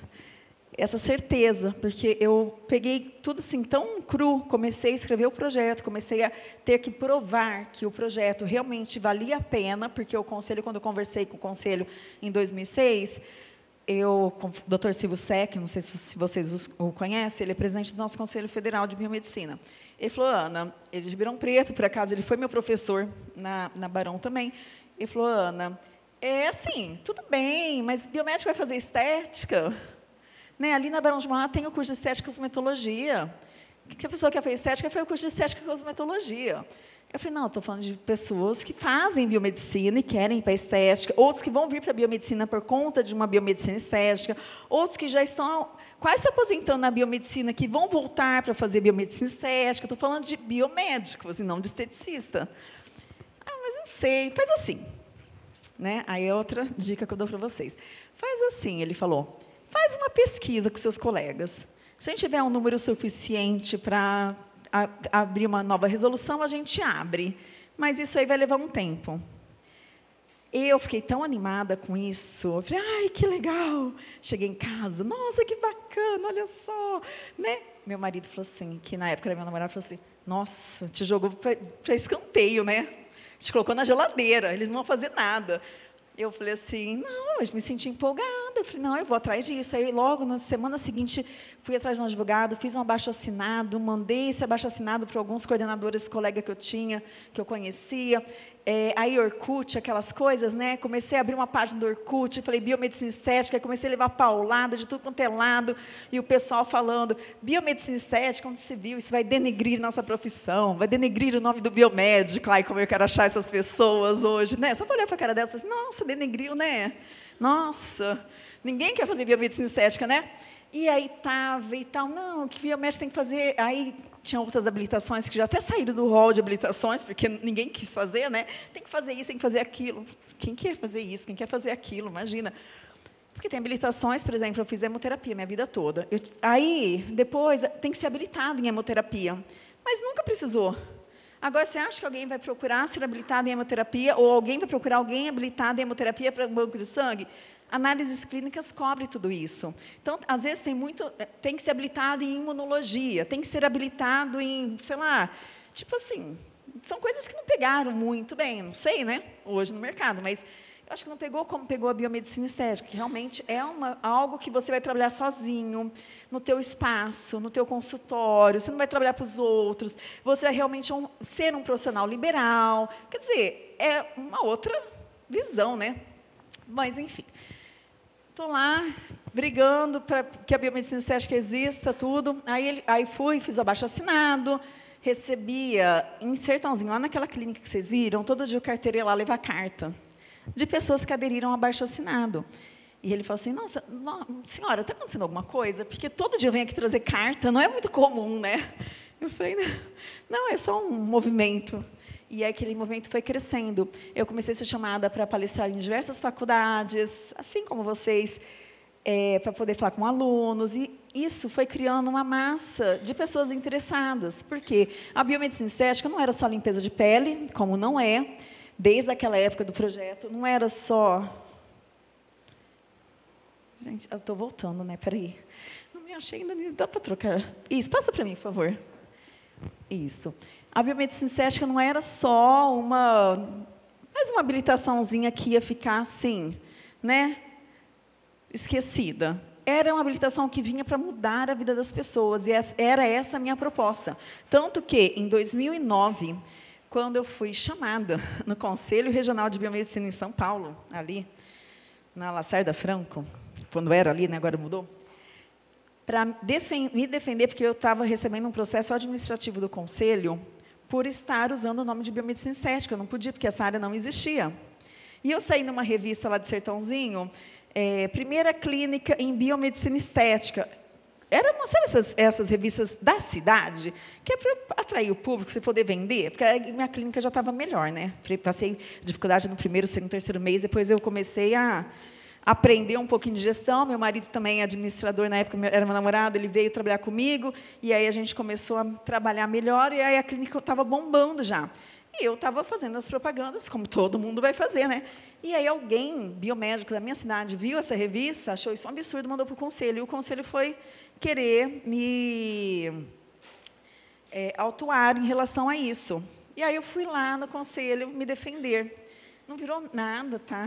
certeza, porque eu peguei tudo assim tão cru, comecei a escrever o projeto, comecei a ter que provar que o projeto realmente valia a pena, porque o conselho, quando eu conversei com o conselho em 2006, com o Dr. Silvio Sec, não sei se vocês o conhecem, ele é presidente do nosso Conselho Federal de Biomedicina. Ele falou, Ana, ele é de Ribeirão Preto, por acaso, ele foi meu professor na Barão também. Ele falou, Ana, assim, tudo bem, mas biomédico vai fazer estética? Né? Ali na Barão de Mauá tem o curso de estética e cosmetologia. Se a pessoa quer fazer estética, foi o curso de estética e cosmetologia. Eu falei, não, estou falando de pessoas que fazem biomedicina e querem ir para a estética, outros que vão vir para a biomedicina por conta de uma biomedicina estética, outros que já estão quase se aposentando na biomedicina, que vão voltar para fazer biomedicina estética. Estou falando de biomédicos e não de esteticista. Mas não sei, faz assim. Né? Aí é outra dica que eu dou para vocês. Faz assim, ele falou, faz uma pesquisa com seus colegas. Se a gente tiver um número suficiente para abrir uma nova resolução, a gente abre. Mas isso aí vai levar um tempo. Eu fiquei tão animada com isso. Eu falei, ai, que legal. Cheguei em casa, nossa, que bacana, olha só. Né? Meu marido falou assim, que na época era meu namorado, falou assim, nossa, te jogou para escanteio, né? Te colocou na geladeira, eles não vão fazer nada. Eu falei assim, não, eu me senti empolgada. Eu falei, não, eu vou atrás disso. Aí, logo, na semana seguinte, fui atrás de um advogado, fiz um abaixo-assinado, mandei esse abaixo-assinado para alguns coordenadores, colegas que eu tinha, que eu conhecia. Aí, Orkut, aquelas coisas, né? Comecei a abrir uma página do Orkut, falei, biomedicina estética, comecei a levar paulada de tudo quanto é lado, e o pessoal falando, biomedicina estética, onde se viu, isso vai denegrir nossa profissão, vai denegrir o nome do biomédico. Ai, como eu quero achar essas pessoas hoje, né? Só para olhar para a cara dessas, nossa, denegriu, né? Nossa, ninguém quer fazer biomedicina estética, né? E aí estava e tal, não, que biomédico tem que fazer. Aí tinha outras habilitações que já até saíram do rol de habilitações, porque ninguém quis fazer, né? Tem que fazer isso, tem que fazer aquilo. Quem quer fazer isso? Quem quer fazer aquilo? Imagina. Porque tem habilitações, por exemplo, eu fiz hemoterapia minha vida toda. Aí, depois, tem que ser habilitado em hemoterapia. Mas nunca precisou. Agora, você acha que alguém vai procurar ser habilitado em hemoterapia, ou alguém vai procurar alguém habilitado em hemoterapia para um banco de sangue? Análises clínicas cobrem tudo isso. Então, às vezes, tem que ser habilitado em imunologia, tem que ser habilitado em, sei lá, tipo assim, são coisas que não pegaram muito bem, não sei, né, hoje no mercado, mas Eu acho que não pegou como pegou a biomedicina estética, que realmente é algo que você vai trabalhar sozinho, no teu espaço, no teu consultório, você não vai trabalhar para os outros, você vai realmente ser um profissional liberal. Quer dizer, é uma outra visão, né? Mas, enfim, estou lá brigando para que a biomedicina estética exista, tudo. Aí fui, fiz o abaixo-assinado, recebia em Sertãozinho, lá naquela clínica que vocês viram, todo dia o carteiro ia lá levar carta de pessoas que aderiram ao abaixo-assinado. E ele falou assim, nossa, senhora, está acontecendo alguma coisa? Porque todo dia eu venho aqui trazer carta, não é muito comum, né? Eu falei, não, é só um movimento. E aí aquele movimento foi crescendo. Eu comecei a ser chamada para palestrar em diversas faculdades, assim como vocês, para poder falar com alunos. E isso foi criando uma massa de pessoas interessadas. Porque a biomedicina estética não era só limpeza de pele, como não é, desde aquela época do projeto, não era só... Gente, eu estou voltando, né? Peraí. Não me achei ainda, dá para trocar. Isso, passa para mim, por favor. Isso. A biomedicina estética não era só mais uma habilitaçãozinha que ia ficar assim, né? Esquecida. Era uma habilitação que vinha para mudar a vida das pessoas, e era essa a minha proposta. Tanto que, em 2009, quando eu fui chamada no Conselho Regional de Biomedicina em São Paulo, ali, na Lacerda Franco, quando era ali, né, agora mudou, para me defender, porque eu estava recebendo um processo administrativo do Conselho por estar usando o nome de biomedicina estética. Eu não podia, porque essa área não existia. E eu saí numa revista lá de Sertãozinho, primeira clínica em biomedicina estética. Sabe essas revistas da cidade? Que é para atrair o público, você poder vender? Porque a minha clínica já estava melhor, né? Passei dificuldade no primeiro, segundo, terceiro mês, depois eu comecei a aprender um pouquinho de gestão. Meu marido também é administrador, na época era meu namorado, ele veio trabalhar comigo, e aí a gente começou a trabalhar melhor, e aí a clínica estava bombando já. E eu estava fazendo as propagandas, como todo mundo vai fazer, né? E aí alguém, biomédico da minha cidade, viu essa revista, achou isso um absurdo, mandou para o conselho, e o conselho foi querer me autuar em relação a isso. E aí eu fui lá no conselho me defender. Não virou nada, tá?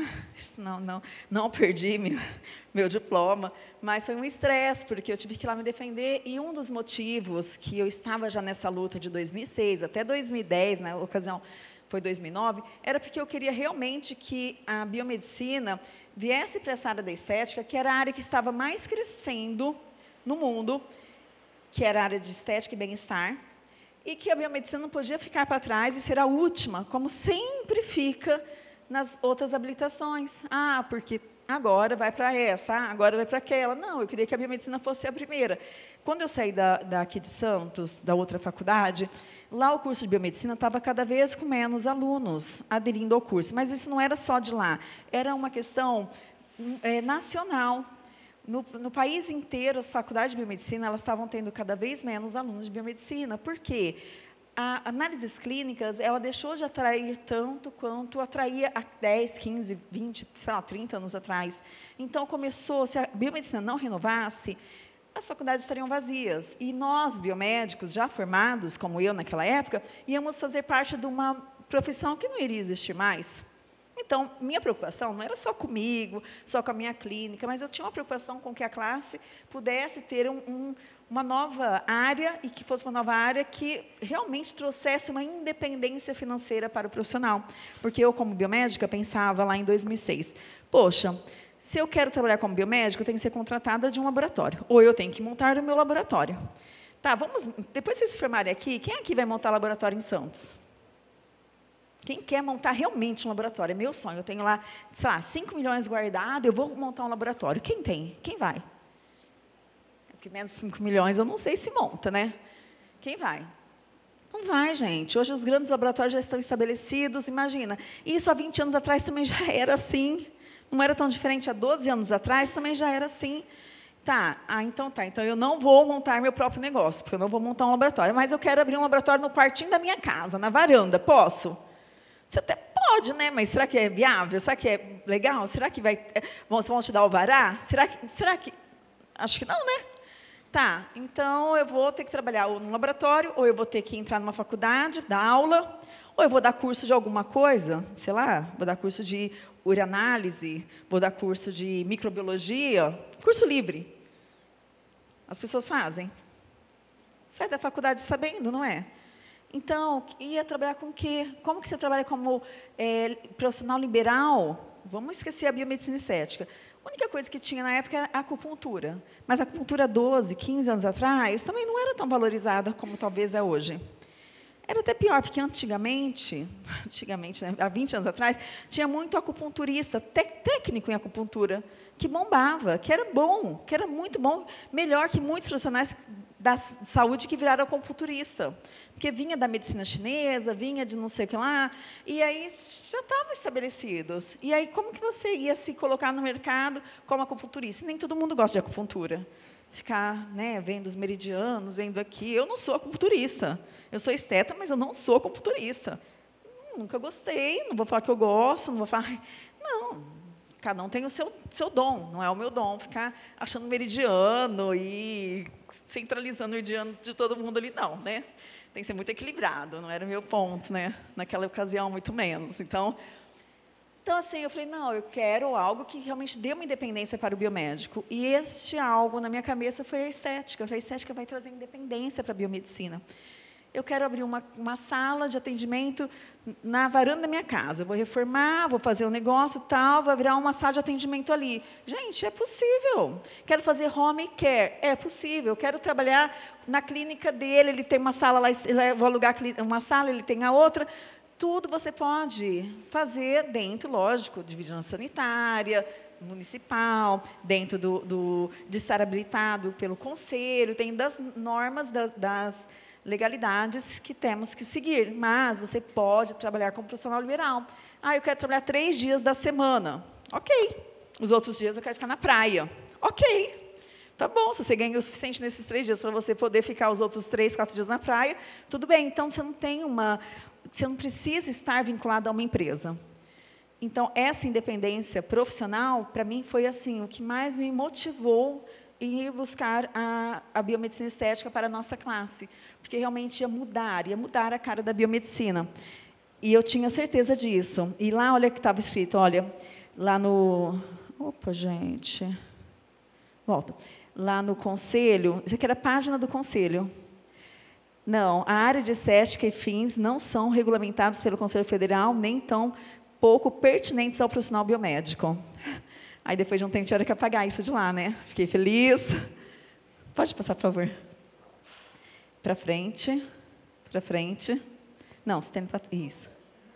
Não perdi meu diploma, mas foi um estresse, porque eu tive que ir lá me defender, e um dos motivos que eu estava já nessa luta de 2006 até 2010, na ocasião foi 2009, era porque eu queria realmente que a biomedicina viesse para essa área da estética, que era a área que estava mais crescendo no mundo, que era a área de estética e bem-estar, e que a biomedicina não podia ficar para trás e ser a última, como sempre fica nas outras habilitações. Porque agora vai para essa, agora vai para aquela. Não, eu queria que a biomedicina fosse a primeira. Quando eu saí daqui de Santos, da outra faculdade, lá o curso de biomedicina estava cada vez com menos alunos aderindo ao curso. Mas isso não era só de lá, era uma questão nacional. No país inteiro, as faculdades de biomedicina elas estavam tendo cada vez menos alunos de biomedicina. Por quê? A análises clínicas, ela deixou de atrair tanto quanto atraía há 10, 15, 20, sei lá, 30 anos atrás. Então, se a biomedicina não renovasse, as faculdades estariam vazias. E nós, biomédicos, já formados, como eu naquela época, íamos fazer parte de uma profissão que não iria existir mais. Então, minha preocupação não era só comigo, só com a minha clínica, mas eu tinha uma preocupação com que a classe pudesse ter uma nova área, e que fosse uma nova área que realmente trouxesse uma independência financeira para o profissional. Porque eu, como biomédica, pensava lá em 2006, poxa, se eu quero trabalhar como biomédica, eu tenho que ser contratada de um laboratório, ou eu tenho que montar o meu laboratório. Tá, depois que vocês se formarem aqui, quem aqui vai montar laboratório em Santos? Quem quer montar realmente um laboratório? É meu sonho. Eu tenho lá, sei lá, 5 milhões guardado, eu vou montar um laboratório. Quem tem? Quem vai? Porque menos de 5 milhões eu não sei se monta, né? Quem vai? Não vai, gente. Hoje os grandes laboratórios já estão estabelecidos, imagina. Isso há 20 anos atrás também já era assim. Não era tão diferente há 12 anos atrás, também já era assim. Então eu não vou montar meu próprio negócio, porque eu não vou montar um laboratório, mas eu quero abrir um laboratório no quartinho da minha casa, na varanda. Posso? Você até pode, né? Mas será que é viável? Será que é legal? Será que vão te dar o alvará? Será que... Acho que não, né? Tá, então eu vou ter que trabalhar ou num laboratório, ou eu vou ter que entrar numa faculdade, dar aula, Ou eu vou dar curso de alguma coisa, sei lá, vou dar curso de ureanálise, vou dar curso de microbiologia, curso livre. As pessoas fazem. Sai da faculdade sabendo, não é? Então, ia trabalhar com o quê? Como que você trabalha como profissional liberal? Vamos esquecer a biomedicina estética. A única coisa que tinha na época era a acupuntura. Mas a acupuntura 12, 15 anos atrás, também não era tão valorizada como talvez é hoje. Era até pior, porque antigamente, né, há 20 anos atrás, tinha muito acupunturista, técnico em acupuntura, que bombava, que era bom, que era muito bom, melhor que muitos profissionais da saúde que viraram acupunturista. Porque vinha da medicina chinesa, vinha de não sei o que lá, e aí já estavam estabelecidos. E aí, como que você ia se colocar no mercado como acupunturista? Nem todo mundo gosta de acupuntura. Ficar, né, vendo os meridianos, vendo aqui. Eu não sou acupunturista. Eu sou esteta, mas eu não sou acupunturista. Nunca gostei, não vou falar que eu gosto, não vou falar... Não, cada um tem o seu dom, não é o meu dom ficar achando meridiano e centralizando o meridiano de todo mundo ali, não, né? Tem que ser muito equilibrado, não era o meu ponto, né? Naquela ocasião, muito menos. Então, assim, eu falei, não, eu quero algo que realmente dê uma independência para o biomédico. E este algo, na minha cabeça, foi a estética. Eu falei, a estética vai trazer independência para a biomedicina. Eu quero abrir uma sala de atendimento na varanda da minha casa. Eu vou reformar, vou fazer um negócio, tal, vai virar uma sala de atendimento ali. Gente, é possível. Quero fazer home care, é possível. Quero trabalhar na clínica dele, ele tem uma sala lá, eu vou alugar uma sala, ele tem a outra. Tudo você pode fazer dentro, lógico, de vigilância sanitária, municipal, dentro de estar habilitado pelo conselho, tem das normas das legalidades que temos que seguir, mas você pode trabalhar como profissional liberal. Ah, eu quero trabalhar 3 dias da semana. Ok. Os outros dias eu quero ficar na praia. Ok. Tá bom, se você ganha o suficiente nesses 3 dias para você poder ficar os outros 3, 4 dias na praia, tudo bem. Então, você não precisa estar vinculado a uma empresa. Então, essa independência profissional, para mim, foi assim, o que mais me motivou em ir buscar a biomedicina estética para a nossa classe, porque realmente ia mudar a cara da biomedicina. E eu tinha certeza disso. E lá, olha o que estava escrito, olha, lá no... Opa, gente. Volta. Lá no conselho, isso aqui era a página do conselho. Não, a área de estética e fins não são regulamentados pelo Conselho Federal, nem tão pouco pertinentes ao profissional biomédico. Aí, depois de um tempo, tinha que apagar isso de lá, né? Fiquei feliz. Pode passar, por favor. Para frente. Para frente. Não, você tem para... Isso.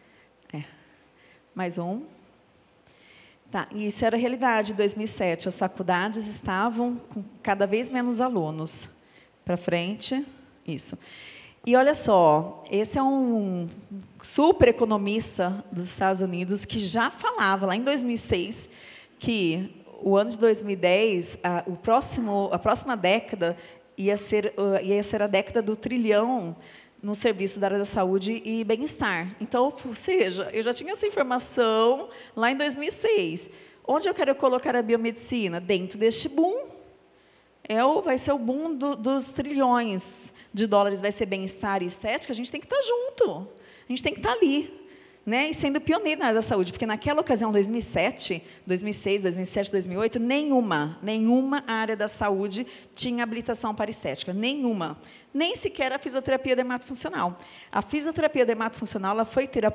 Mais um. Tá, e isso era a realidade em 2007. As faculdades estavam com cada vez menos alunos. Para frente. Isso. E olha só, esse é um super economista dos Estados Unidos que já falava, lá em 2006, que o ano de 2010, a próxima década ia ser a década do trilhão no serviço da área da saúde e bem-estar. Então, ou seja, eu já tinha essa informação lá em 2006. Onde eu quero colocar a biomedicina? Dentro deste boom. Vai ser o boom dos trilhões de dólares, vai ser bem-estar e estética, a gente tem que estar junto. A gente tem que estar ali. Né, e sendo pioneiro na área da saúde, porque naquela ocasião, 2007, 2006, 2007, 2008, nenhuma área da saúde tinha habilitação para estética, nenhuma. Nem sequer a fisioterapia dermatofuncional. A fisioterapia dermatofuncional ela foi ter o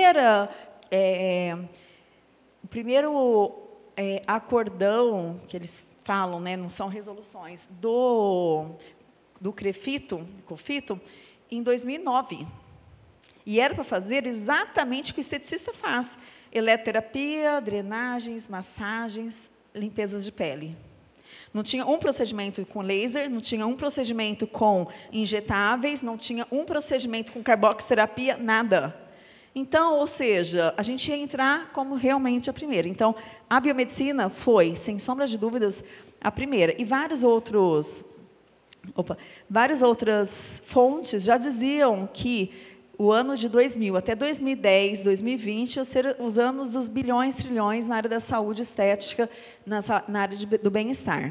primeiro acordão, que eles falam, né, não são resoluções, do COFITO, em 2009. E era para fazer exatamente o que o esteticista faz. Eletroterapia, drenagens, massagens, limpezas de pele. Não tinha um procedimento com laser, não tinha um procedimento com injetáveis, não tinha um procedimento com carboxiterapia, nada. Então, ou seja, a gente ia entrar como realmente a primeira. Então, a biomedicina foi, sem sombra de dúvidas, a primeira. E várias outras fontes já diziam que o ano de 2000 até 2010, 2020, iam ser os anos dos bilhões, trilhões na área da saúde estética, na área do bem-estar.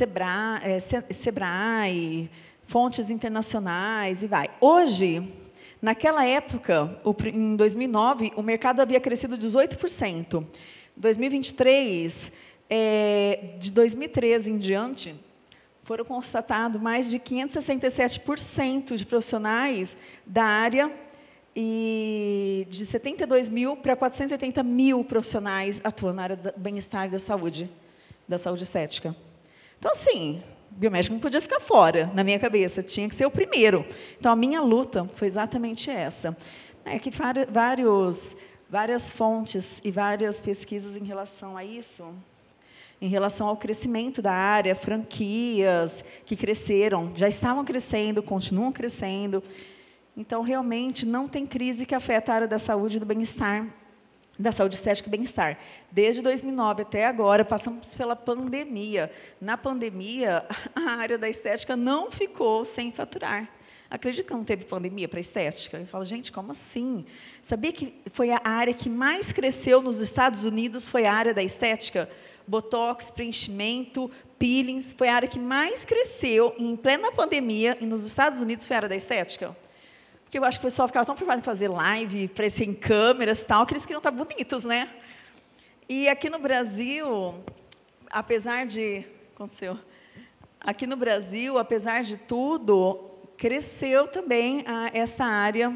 Sebrae, fontes internacionais e vai. Hoje, Naquela época, em 2009, o mercado havia crescido 18%. Em 2023, de 2013 em diante, foram constatados mais de 567% de profissionais da área e de 72 mil para 480 mil profissionais atuando na área do bem-estar e da saúde estética. Então, assim, biomédico não podia ficar fora, na minha cabeça, tinha que ser o primeiro. Então, a minha luta foi exatamente essa. É que várias fontes e várias pesquisas em relação a isso, em relação ao crescimento da área, franquias que cresceram, já estavam crescendo, continuam crescendo. Então, realmente, não tem crise que afeta a área da saúde e do bem-estar, da saúde estética e bem-estar. Desde 2009 até agora, passamos pela pandemia. Na pandemia, a área da estética não ficou sem faturar. Acredito que não teve pandemia para a estética? Eu falo, gente, como assim? Sabia que foi a área que mais cresceu nos Estados Unidos, foi a área da estética? Botox, preenchimento, peelings, foi a área que mais cresceu em plena pandemia, e nos Estados Unidos foi a área da estética. Porque eu acho que o pessoal ficava tão preocupado em fazer live, aparecer em câmeras e tal, que eles queriam estar bonitos, né? E aqui no Brasil, apesar de... Aconteceu. Aqui no Brasil, apesar de tudo, cresceu também essa área,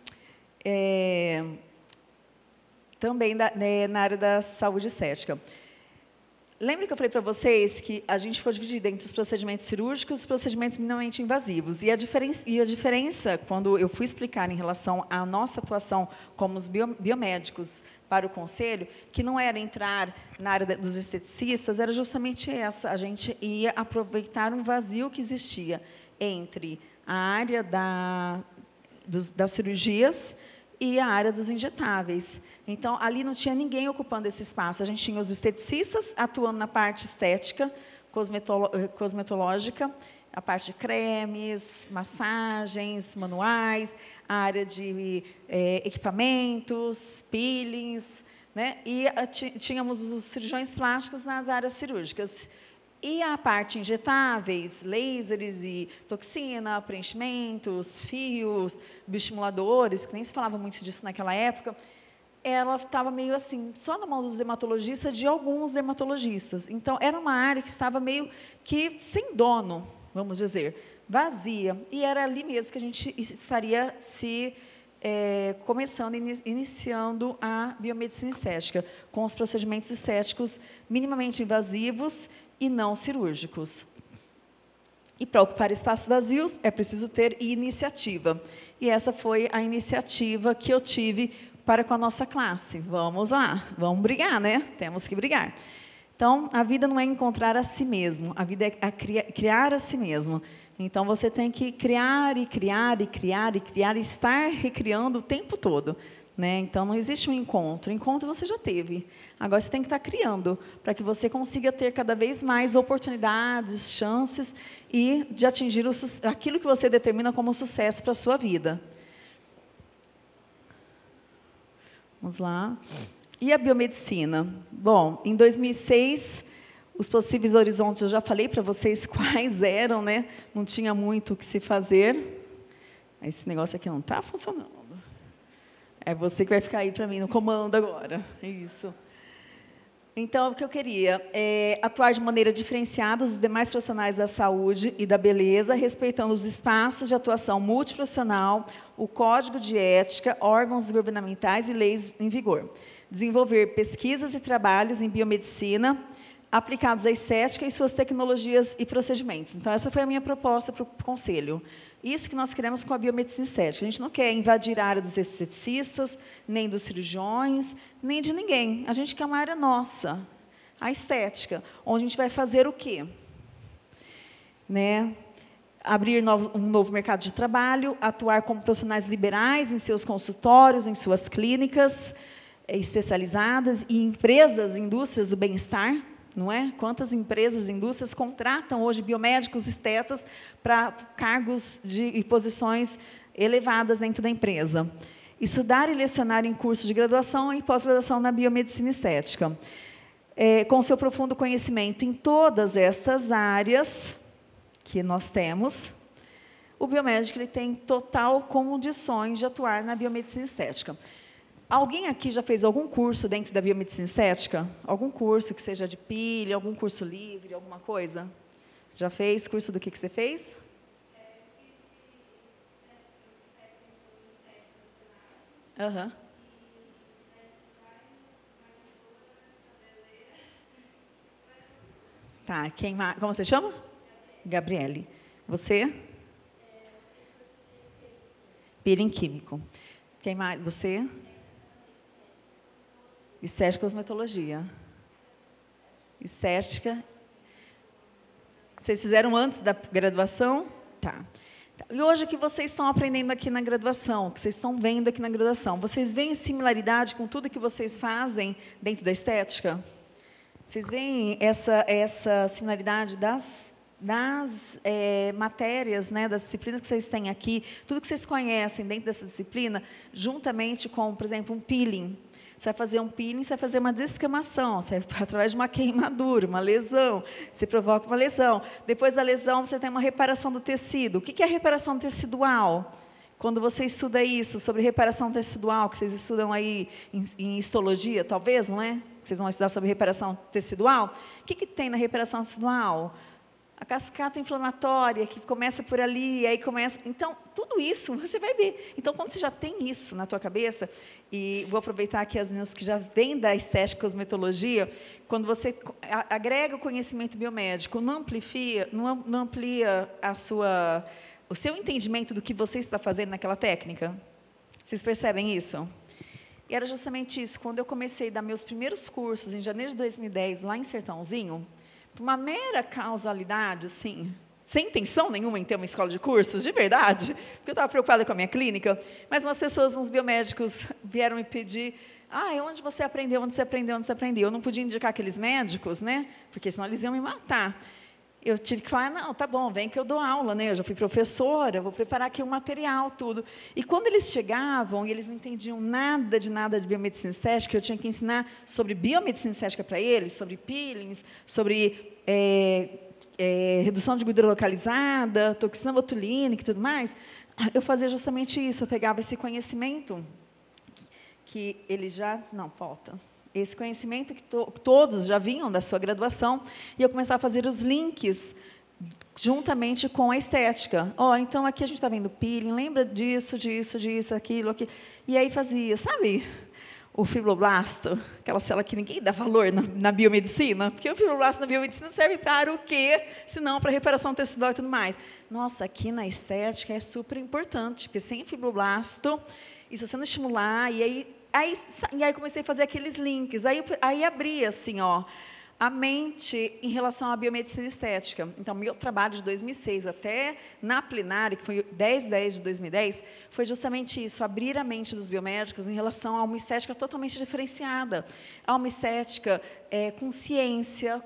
também na área da saúde estética. Lembra que eu falei para vocês que a gente ficou dividido entre os procedimentos cirúrgicos e os procedimentos minimamente invasivos. E a diferença, quando eu fui explicar em relação à nossa atuação como os biomédicos para o conselho, que não era entrar na área dos esteticistas, era justamente essa. A gente ia aproveitar um vazio que existia entre a área das cirurgias e a área dos injetáveis. Então, ali não tinha ninguém ocupando esse espaço. A gente tinha os esteticistas atuando na parte estética, cosmetológica, a parte de cremes, massagens, manuais, a área de equipamentos, peelings, né? E tínhamos os cirurgiões plásticos nas áreas cirúrgicas. E a parte injetáveis, lasers e toxina, preenchimentos, fios, bioestimuladores, que nem se falava muito disso naquela época, ela estava meio assim, só na mão dos dermatologistas, de alguns dermatologistas. Então, era uma área que estava meio que sem dono, vamos dizer, vazia. E era ali mesmo que a gente estaria iniciando a biomedicina estética, com os procedimentos estéticos minimamente invasivos e não cirúrgicos. E para ocupar espaços vazios, é preciso ter iniciativa. E essa foi a iniciativa que eu tive para com a nossa classe. Vamos lá, vamos brigar, né? Temos que brigar. Então, a vida não é encontrar a si mesmo, a vida é criar a si mesmo. Então, você tem que criar e criar e criar e criar e estar recriando o tempo todo. Né? Então, não existe um encontro. Encontro você já teve. Agora, você tem que estar criando para que você consiga ter cada vez mais oportunidades, chances e de atingir aquilo que você determina como sucesso para a sua vida. Vamos lá. E a biomedicina? Bom, em 2006, os possíveis horizontes, eu já falei para vocês quais eram, né? Não tinha muito o que se fazer. Esse negócio aqui não está funcionando. É você que vai ficar aí para mim no comando agora. Isso. Então, o que eu queria é atuar de maneira diferenciada dos demais profissionais da saúde e da beleza, respeitando os espaços de atuação multiprofissional, o código de ética, órgãos governamentais e leis em vigor. Desenvolver pesquisas e trabalhos em biomedicina aplicados à estética e suas tecnologias e procedimentos. Então, essa foi a minha proposta para o Conselho. Isso que nós queremos com a biomedicina estética. A gente não quer invadir a área dos esteticistas, nem dos cirurgiões, nem de ninguém. A gente quer uma área nossa, a estética, onde a gente vai fazer o quê? Né? Abrir um novo mercado de trabalho, atuar como profissionais liberais em seus consultórios, em suas clínicas especializadas e empresas, indústrias do bem-estar. Não é? Quantas empresas, indústrias contratam hoje biomédicos, estetas para cargos e posições elevadas dentro da empresa. Estudar e lecionar em curso de graduação e pós-graduação na biomedicina estética. Com seu profundo conhecimento em todas estas áreas que nós temos, o biomédico ele tem total condições de atuar na biomedicina estética. Alguém aqui já fez algum curso dentro da biomedicina estética? Algum curso que seja de pilha, algum curso livre, alguma coisa? Já fez? Curso do que você fez? Aham. Tá, como você chama? Gabriele. Você? Peeling químico. Quem mais? Você? Estética e cosmetologia. Estética. Vocês fizeram antes da graduação? Tá. E hoje o que vocês estão aprendendo aqui na graduação, o que vocês estão vendo aqui na graduação, vocês veem similaridade com tudo que vocês fazem dentro da estética? Vocês veem essa similaridade das matérias, né, das disciplinas que vocês têm aqui, tudo que vocês conhecem dentro dessa disciplina, juntamente com, por exemplo, um peeling. Você vai fazer um peeling, você vai fazer uma descamação, através de uma queimadura, uma lesão, você provoca uma lesão. Depois da lesão, você tem uma reparação do tecido. O que é a reparação tecidual? Quando você estuda isso, sobre reparação tecidual, que vocês estudam aí em histologia, talvez, não é? Vocês vão estudar sobre reparação tecidual. O que tem na reparação tecidual? A cascata inflamatória, que começa por ali, aí começa... Então, tudo isso você vai ver. Então, quando você já tem isso na tua cabeça, e vou aproveitar aqui as meninas que já vêm da estética e cosmetologia, quando você agrega o conhecimento biomédico, não amplia o seu entendimento do que você está fazendo naquela técnica? Vocês percebem isso? E era justamente isso. Quando eu comecei a dar meus primeiros cursos, em janeiro de 2010, lá em Sertãozinho, por uma mera causalidade, assim, sem intenção nenhuma em ter uma escola de cursos, de verdade, porque eu estava preocupada com a minha clínica, mas umas pessoas, uns biomédicos, vieram me pedir, onde você aprendeu, onde você aprendeu, onde você aprendeu? Eu não podia indicar aqueles médicos, né? Porque senão eles iam me matar. Eu tive que falar, não, tá bom, vem que eu dou aula, né? Eu já fui professora, vou preparar aqui o material, tudo. E quando eles chegavam e eles não entendiam nada de biomedicina estética, eu tinha que ensinar sobre biomedicina estética para eles, sobre peelings, sobre redução de gordura localizada, toxina botulínica e tudo mais, eu fazia justamente isso, eu pegava esse conhecimento que ele já... Não, falta... Esse conhecimento que todos já vinham da sua graduação, e eu começava a fazer os links juntamente com a estética. Então, aqui a gente está vendo peeling, lembra disso, aquilo. E aí fazia, sabe, o fibroblasto, aquela célula que ninguém dá valor na biomedicina, porque o fibroblasto na biomedicina serve para o quê? Se não para reparação tecidual e tudo mais. Nossa, aqui na estética é super importante, porque sem fibroblasto, e se você não estimular, e aí comecei a fazer aqueles links, aí abria assim, a mente em relação à biomedicina estética. Então, meu trabalho de 2006 até na plenária, que foi 10/10 de 2010, foi justamente isso, abrir a mente dos biomédicos em relação a uma estética totalmente diferenciada, a uma estética com ciência,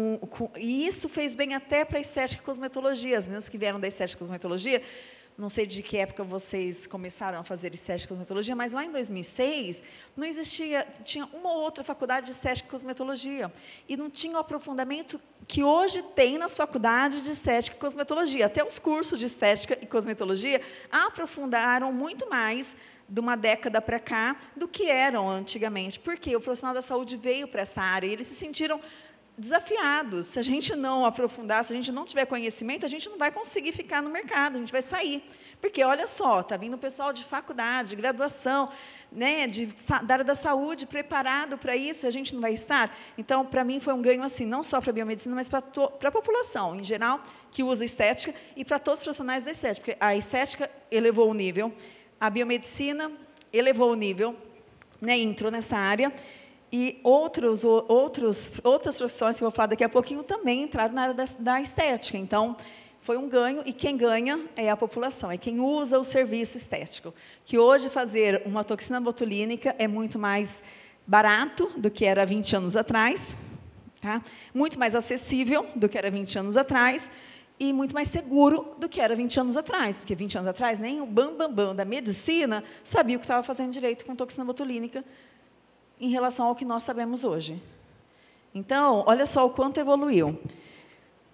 e isso fez bem até para a estética e cosmetologia. As meninas que vieram da estética e cosmetologia, não sei de que época vocês começaram a fazer estética e cosmetologia, mas lá em 2006, não existia, tinha uma ou outra faculdade de estética e cosmetologia, e não tinha o aprofundamento que hoje tem nas faculdades de estética e cosmetologia. Até os cursos de estética e cosmetologia aprofundaram muito mais de uma década para cá do que eram antigamente. Porque o profissional da saúde veio para essa área, e eles se sentiram desafiados. Se a gente não aprofundar, se a gente não tiver conhecimento, a gente não vai conseguir ficar no mercado, a gente vai sair. Porque, olha só, está vindo o pessoal de faculdade, de graduação, né, da área da saúde, preparado para isso, e a gente não vai estar. Então, para mim, foi um ganho, assim, não só para a biomedicina, mas para a população, em geral, que usa estética, e para todos os profissionais da estética. Porque a estética elevou o nível, a biomedicina elevou o nível, né, entrou nessa área, e outras profissões, que eu vou falar daqui a pouquinho, também entraram na área da estética. Então, foi um ganho, e quem ganha é a população, é quem usa o serviço estético. Que hoje fazer uma toxina botulínica é muito mais barato do que era 20 anos atrás, tá? Muito mais acessível do que era 20 anos atrás, e muito mais seguro do que era 20 anos atrás, porque 20 anos atrás nem o bambambam da medicina sabia o que estava fazendo direito com toxina botulínica, em relação ao que nós sabemos hoje. Então, olha só o quanto evoluiu.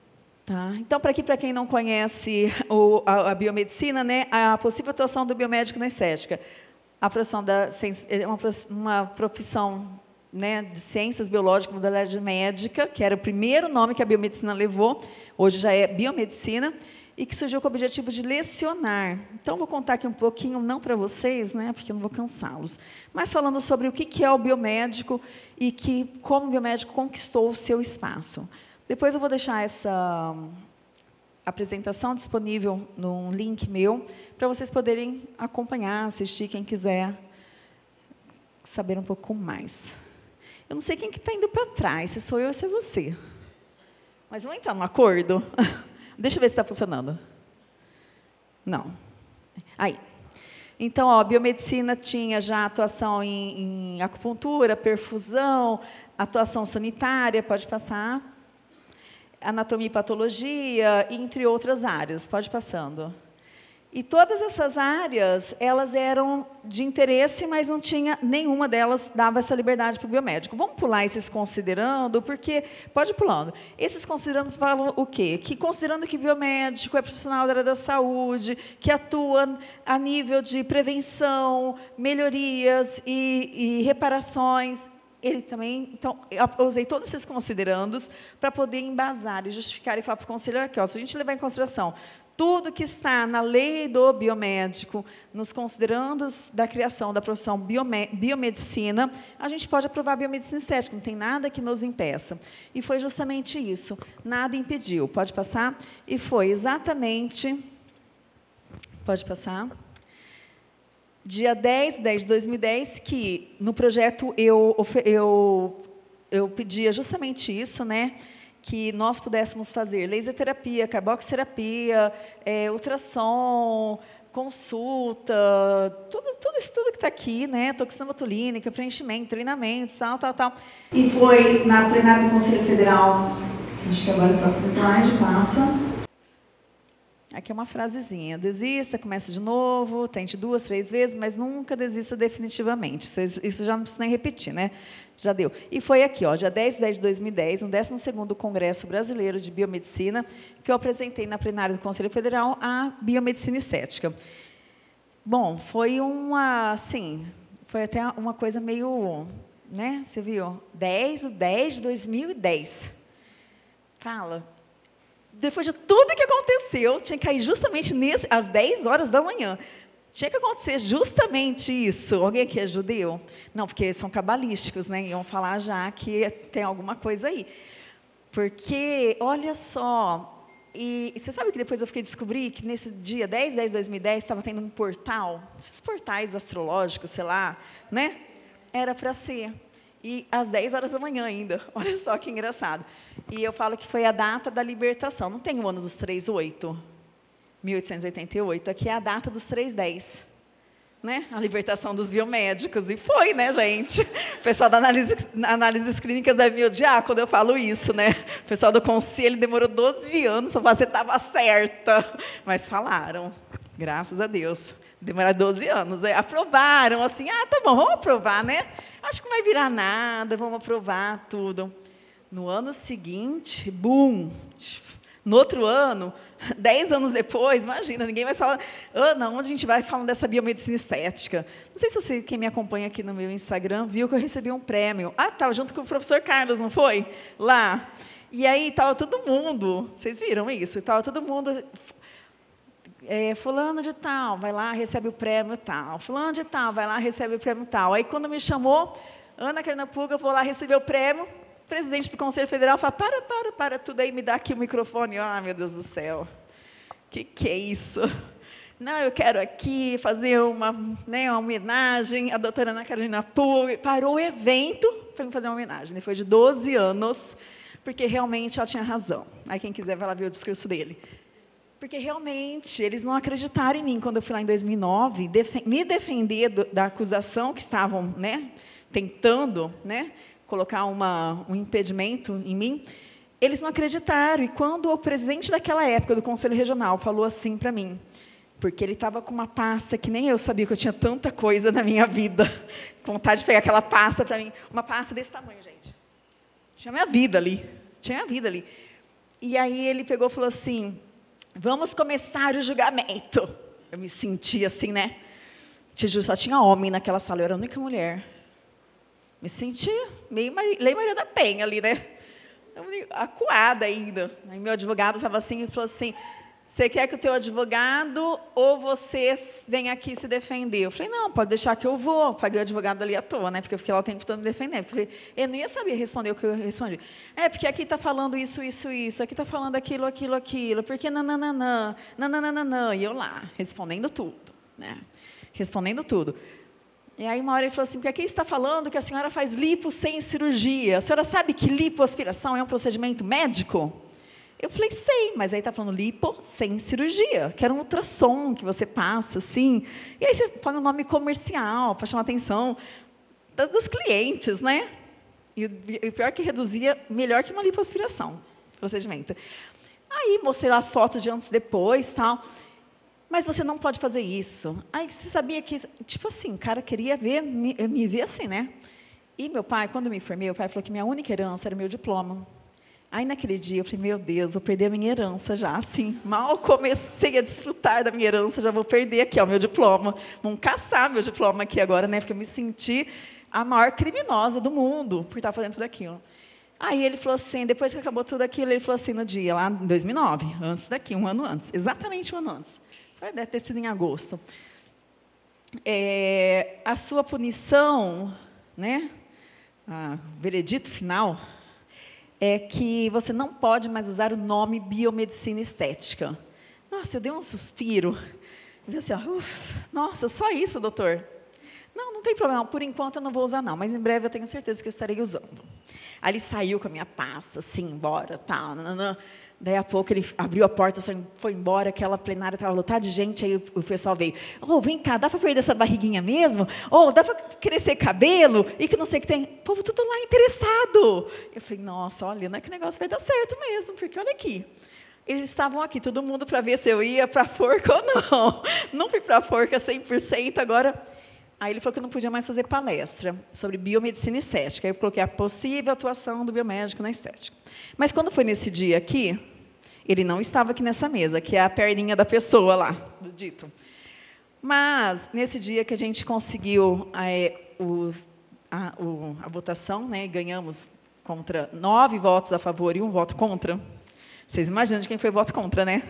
Tá. Então, para quem não conhece a biomedicina, né, a possível atuação do biomédico na estética. A profissão é uma profissão, né, de ciências biológicas, modalidade médica, que era o primeiro nome que a biomedicina levou, hoje já é biomedicina, e que surgiu com o objetivo de lecionar. Então, vou contar aqui um pouquinho, não para vocês, né, porque eu não vou cansá-los, mas falando sobre o que é o biomédico e como o biomédico conquistou o seu espaço. Depois eu vou deixar essa apresentação disponível num link meu, para vocês poderem acompanhar, assistir, quem quiser saber um pouco mais. Eu não sei quem que está indo para trás, se sou eu ou se é você. Mas vamos entrar num acordo? Deixa eu ver se está funcionando. Não. Aí. Então, a biomedicina tinha já atuação em acupuntura, perfusão, atuação sanitária, pode passar. Anatomia e patologia, entre outras áreas. Pode passando. E todas essas áreas, elas eram de interesse, mas não tinha nenhuma delas dava essa liberdade para o biomédico. Vamos pular esses considerando, porque pode ir pulando. Esses considerando falam o quê? Que considerando que o biomédico é profissional da área da saúde, que atua a nível de prevenção, melhorias e reparações. Ele também, então, eu usei todos esses considerandos para poder embasar e justificar e falar para o conselheiro aqui, ó, se a gente levar em consideração tudo que está na lei do biomédico, nos considerandos da criação da profissão biomedicina, a gente pode aprovar a biomedicina estética, não tem nada que nos impeça. E foi justamente isso, nada impediu. Pode passar? E foi exatamente, pode passar, dia 10 de 2010, que no projeto eu pedia justamente isso, né? Que nós pudéssemos fazer laser terapia, carboxiterapia, ultrassom, consulta, tudo isso tudo que está aqui, né? Toxina botulínica, preenchimento, treinamentos, tal. E foi na plenária do Conselho Federal, acho que agora o próximo slide passa. Aqui é uma frasezinha, desista, comece de novo, tente 2, 3 vezes, mas nunca desista definitivamente. Isso já não precisa nem repetir, né? Já deu. E foi aqui, ó, dia 10 de 2010, no 12º Congresso Brasileiro de Biomedicina, que eu apresentei na plenária do Conselho Federal a biomedicina estética. Bom, foi foi até uma coisa meio, né? Você viu? 10 de 2010. Fala. Depois de tudo que aconteceu, tinha que cair justamente às 10 horas da manhã. Tinha que acontecer justamente isso. Alguém aqui é judeu? Não, porque são cabalísticos, né? Iam falar já que tem alguma coisa aí. Porque, olha só, e você sabe que depois eu descobri que nesse dia 10 de 2010 estava tendo um portal, esses portais astrológicos, sei lá, né? Era para ser. E às 10 horas da manhã ainda. Olha só que engraçado. E eu falo que foi a data da libertação. Não tem o ano dos 3/8? 1888. Aqui é a data dos 3/10. Né? A libertação dos biomédicos. E foi, né, gente? O pessoal da análises clínicas deve me odiar quando eu falo isso, né? O pessoal do conselho demorou 12 anos para falar, você estava certa. Mas falaram. Graças a Deus. Demoraram 12 anos. Aprovaram, assim, tá bom, vamos aprovar, né? Acho que não vai virar nada, vamos aprovar tudo. No ano seguinte, boom! No outro ano, 10 anos depois, imagina, ninguém vai falar, onde a gente vai falando dessa biomedicina estética. Não sei se quem me acompanha aqui no meu Instagram viu que eu recebi um prêmio. Estava junto com o professor Carlos, não foi? Lá. E aí estava todo mundo, vocês viram isso? Estava todo mundo... fulano de tal, vai lá, recebe o prêmio tal. Fulano de tal, vai lá, recebe o prêmio tal. Aí, quando me chamou, Ana Carolina Puga, vou lá receber o prêmio, o presidente do Conselho Federal fala, para tudo aí, me dá aqui o microfone. Meu Deus do céu, que é isso? Não, eu quero aqui fazer uma homenagem à doutora Ana Carolina Puga. Parou o evento para me fazer uma homenagem, depois de 12 anos, porque realmente ela tinha razão. Aí, quem quiser vai lá ver o discurso dele. Porque, realmente, eles não acreditaram em mim quando eu fui lá em 2009, me defender da acusação que estavam, né, tentando, né, colocar um impedimento em mim. Eles não acreditaram. E quando o presidente daquela época do Conselho Regional falou assim para mim, porque ele estava com uma pasta que nem eu sabia que eu tinha tanta coisa na minha vida, com vontade de pegar aquela pasta para mim, uma pasta desse tamanho, gente. Tinha minha vida ali, tinha minha vida ali. E aí ele pegou e falou assim, vamos começar o julgamento. Eu me senti assim, né? Te juro, só tinha homem naquela sala, eu era a única mulher. Me senti meio Lei Maria da Penha ali, né? Acuada ainda. Aí meu advogado estava assim e falou assim, você quer que o teu advogado ou você venha aqui se defender? Eu falei, não, pode deixar que eu vou. Paguei o advogado ali à toa, né? Porque eu fiquei lá o tempo todo me defendendo. Porque eu não ia saber responder o que eu respondi. Porque aqui está falando isso, isso, isso. Aqui está falando aquilo, aquilo, aquilo. Porque nananana, nananana. E eu lá, respondendo tudo, né? Respondendo tudo. E aí, uma hora ele falou assim, porque aqui está falando que a senhora faz lipo sem cirurgia. A senhora sabe que lipoaspiração é um procedimento médico? Eu falei, sei, mas aí está falando lipo sem cirurgia, que era um ultrassom que você passa, assim. E aí você põe um nome comercial para chamar a atenção dos clientes, né? E o pior é que reduzia melhor que uma lipoaspiração, procedimento. Aí mostrei lá as fotos de antes e depois, tal. Mas você não pode fazer isso. Aí você sabia que, tipo assim, o cara queria me ver assim, né? E meu pai, quando eu me formei, o pai falou que minha única herança era o meu diploma. Aí, naquele dia, eu falei, meu Deus, vou perder a minha herança já, assim. Mal comecei a desfrutar da minha herança, já vou perder aqui, ó, meu diploma. Vão caçar meu diploma aqui agora, né? Porque eu me senti a maior criminosa do mundo por estar fazendo tudo aquilo. Aí, ele falou assim, depois que acabou tudo aquilo, ele falou assim, no dia, lá em 2009, antes daqui, um ano antes, exatamente um ano antes. Deve ter sido em agosto. A sua punição, né? O veredito final é que você não pode mais usar o nome biomedicina estética. Nossa, eu dei um suspiro. Eu disse assim, nossa, só isso, doutor? Não, não tem problema, por enquanto eu não vou usar não, mas em breve eu tenho certeza que eu estarei usando. Aí ele saiu com a minha pasta, assim, embora, tal, nananã. Daí a pouco ele abriu a porta, foi embora, aquela plenária estava lotada de gente, aí o pessoal veio, vem cá, dá para perder essa barriguinha mesmo? Dá para crescer cabelo? E que não sei o que tem. O povo tudo lá interessado. Eu falei, nossa, olha, não é que o negócio vai dar certo mesmo, porque olha aqui. Eles estavam aqui, todo mundo para ver se eu ia para a forca ou não. Não fui para a forca 100%, agora... Aí ele falou que eu não podia mais fazer palestra sobre biomedicina estética. Aí eu coloquei a possível atuação do biomédico na estética. Mas quando foi nesse dia aqui, ele não estava aqui nessa mesa, que é a perninha da pessoa lá, do dito. Mas, nesse dia que a gente conseguiu a votação, né, ganhamos contra 9 votos a favor e 1 voto contra. Vocês imaginam de quem foi o voto contra, né?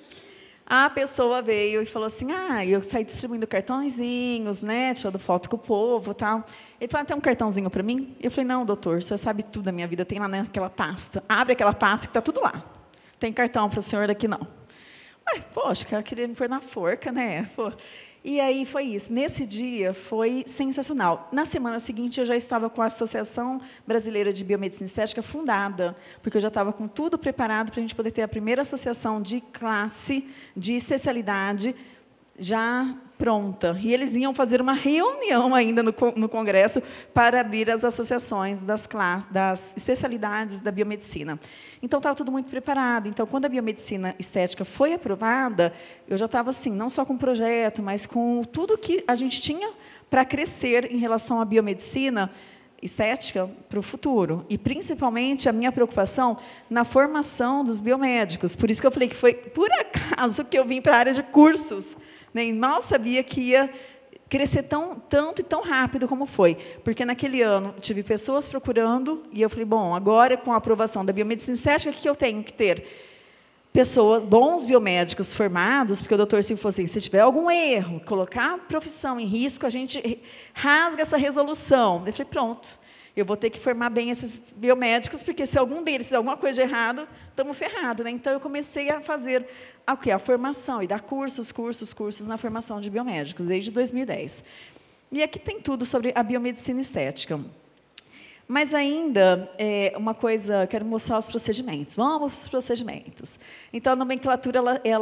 A pessoa veio e falou assim, eu saí distribuindo cartõezinhos, né, tirando foto com o povo, tal. Ele falou, tem um cartãozinho para mim? Eu falei, não, doutor, o senhor sabe tudo da minha vida, tem lá naquela pasta. Abre aquela pasta que está tudo lá. Tem cartão para o senhor daqui, não. Poxa, o cara queria me pôr na forca, né? Pô. E aí foi isso. Nesse dia foi sensacional. Na semana seguinte, eu já estava com a Associação Brasileira de Biomedicina Estética fundada, porque eu já estava com tudo preparado para a gente poder ter a primeira associação de classe, de especialidade, já pronta. E eles iam fazer uma reunião ainda no Congresso para abrir as associações das especialidades da biomedicina. Então, estava tudo muito preparado. Então, quando a biomedicina estética foi aprovada, eu já estava assim, não só com o projeto, mas com tudo que a gente tinha para crescer em relação à biomedicina estética para o futuro. E, principalmente, a minha preocupação na formação dos biomédicos. Por isso que eu falei que foi, por acaso, que eu vim para a área de cursos. Nem mal sabia que ia crescer tanto e tão rápido como foi. Porque, naquele ano, tive pessoas procurando, e eu falei, bom, agora, com a aprovação da biomedicina estética, o que eu tenho que ter? Pessoas, bons biomédicos formados, porque o doutor Silvio falou assim, se tiver algum erro, colocar a profissão em risco, a gente rasga essa resolução. Eu falei, pronto, eu vou ter que formar bem esses biomédicos, porque se algum deles fizer alguma coisa de errado, estamos ferrados, né? Então, eu comecei a fazer a formação e dar cursos na formação de biomédicos, desde 2010. E aqui tem tudo sobre a biomedicina estética. Mas ainda, uma coisa, quero mostrar os procedimentos. Vamos para os procedimentos. Então, a nomenclatura,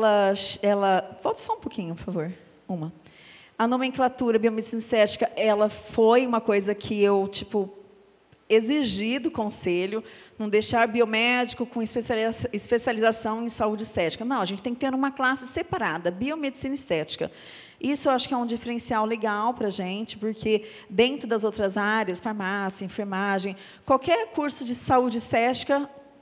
volta só um pouquinho, por favor. A nomenclatura biomedicina estética, ela foi uma coisa que eu, exigi do conselho, não deixar biomédico com especialização em saúde estética. Não, a gente tem que ter uma classe separada, biomedicina estética. Isso eu acho que é um diferencial legal para a gente, porque dentro das outras áreas, farmácia, enfermagem, qualquer curso de saúde estética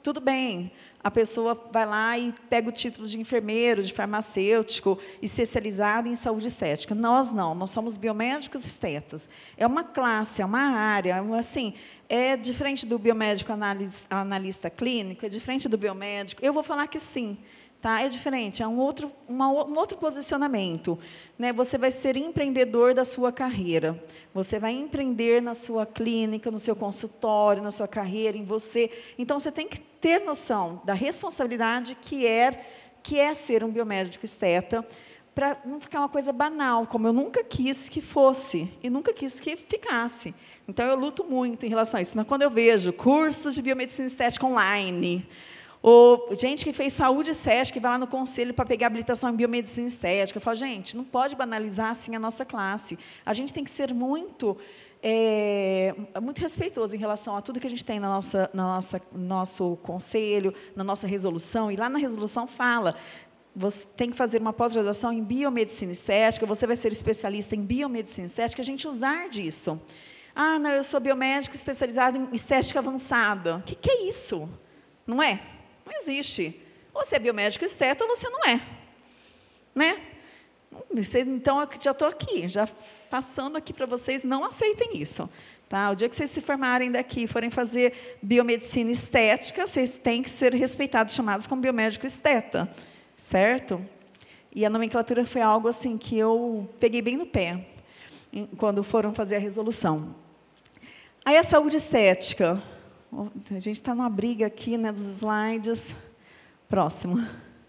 tudo bem, a pessoa vai lá e pega o título de enfermeiro, de farmacêutico, especializado em saúde estética. Nós não, nós somos biomédicos estetas. É uma classe, é uma área, assim, é diferente do biomédico analista clínico, é diferente do biomédico. Eu vou falar que sim. Tá? É diferente, é um outro posicionamento. Né? Você vai ser empreendedor da sua carreira. Você vai empreender na sua clínica, no seu consultório, na sua carreira, em você. Então, você tem que ter noção da responsabilidade que é ser um biomédico esteta, para não ficar uma coisa banal, como eu nunca quis que fosse, e nunca quis que ficasse. Então, eu luto muito em relação a isso. Quando eu vejo cursos de biomedicina estética online, ou gente que fez saúde estética, que vai lá no conselho para pegar habilitação em biomedicina estética. Eu falo, gente, não pode banalizar assim a nossa classe. A gente tem que ser muito respeitoso em relação a tudo que a gente tem no nosso conselho, na nossa resolução. E lá na resolução fala, você tem que fazer uma pós-graduação em biomedicina estética, você vai ser especialista em biomedicina estética, a gente usar disso. Ah, não, eu sou biomédico especializado em estética avançada. O que é isso? Não é? Não existe. Ou você é biomédico esteta ou você não é. Né? Então, eu já estou aqui, já passando aqui para vocês, não aceitem isso. Tá? O dia que vocês se formarem daqui e forem fazer biomedicina estética, vocês têm que ser respeitados, chamados como biomédico esteta. Certo? E a nomenclatura foi algo assim que eu peguei bem no pé, quando foram fazer a resolução. Aí a saúde estética. A gente está numa briga aqui, né, dos slides. Próximo.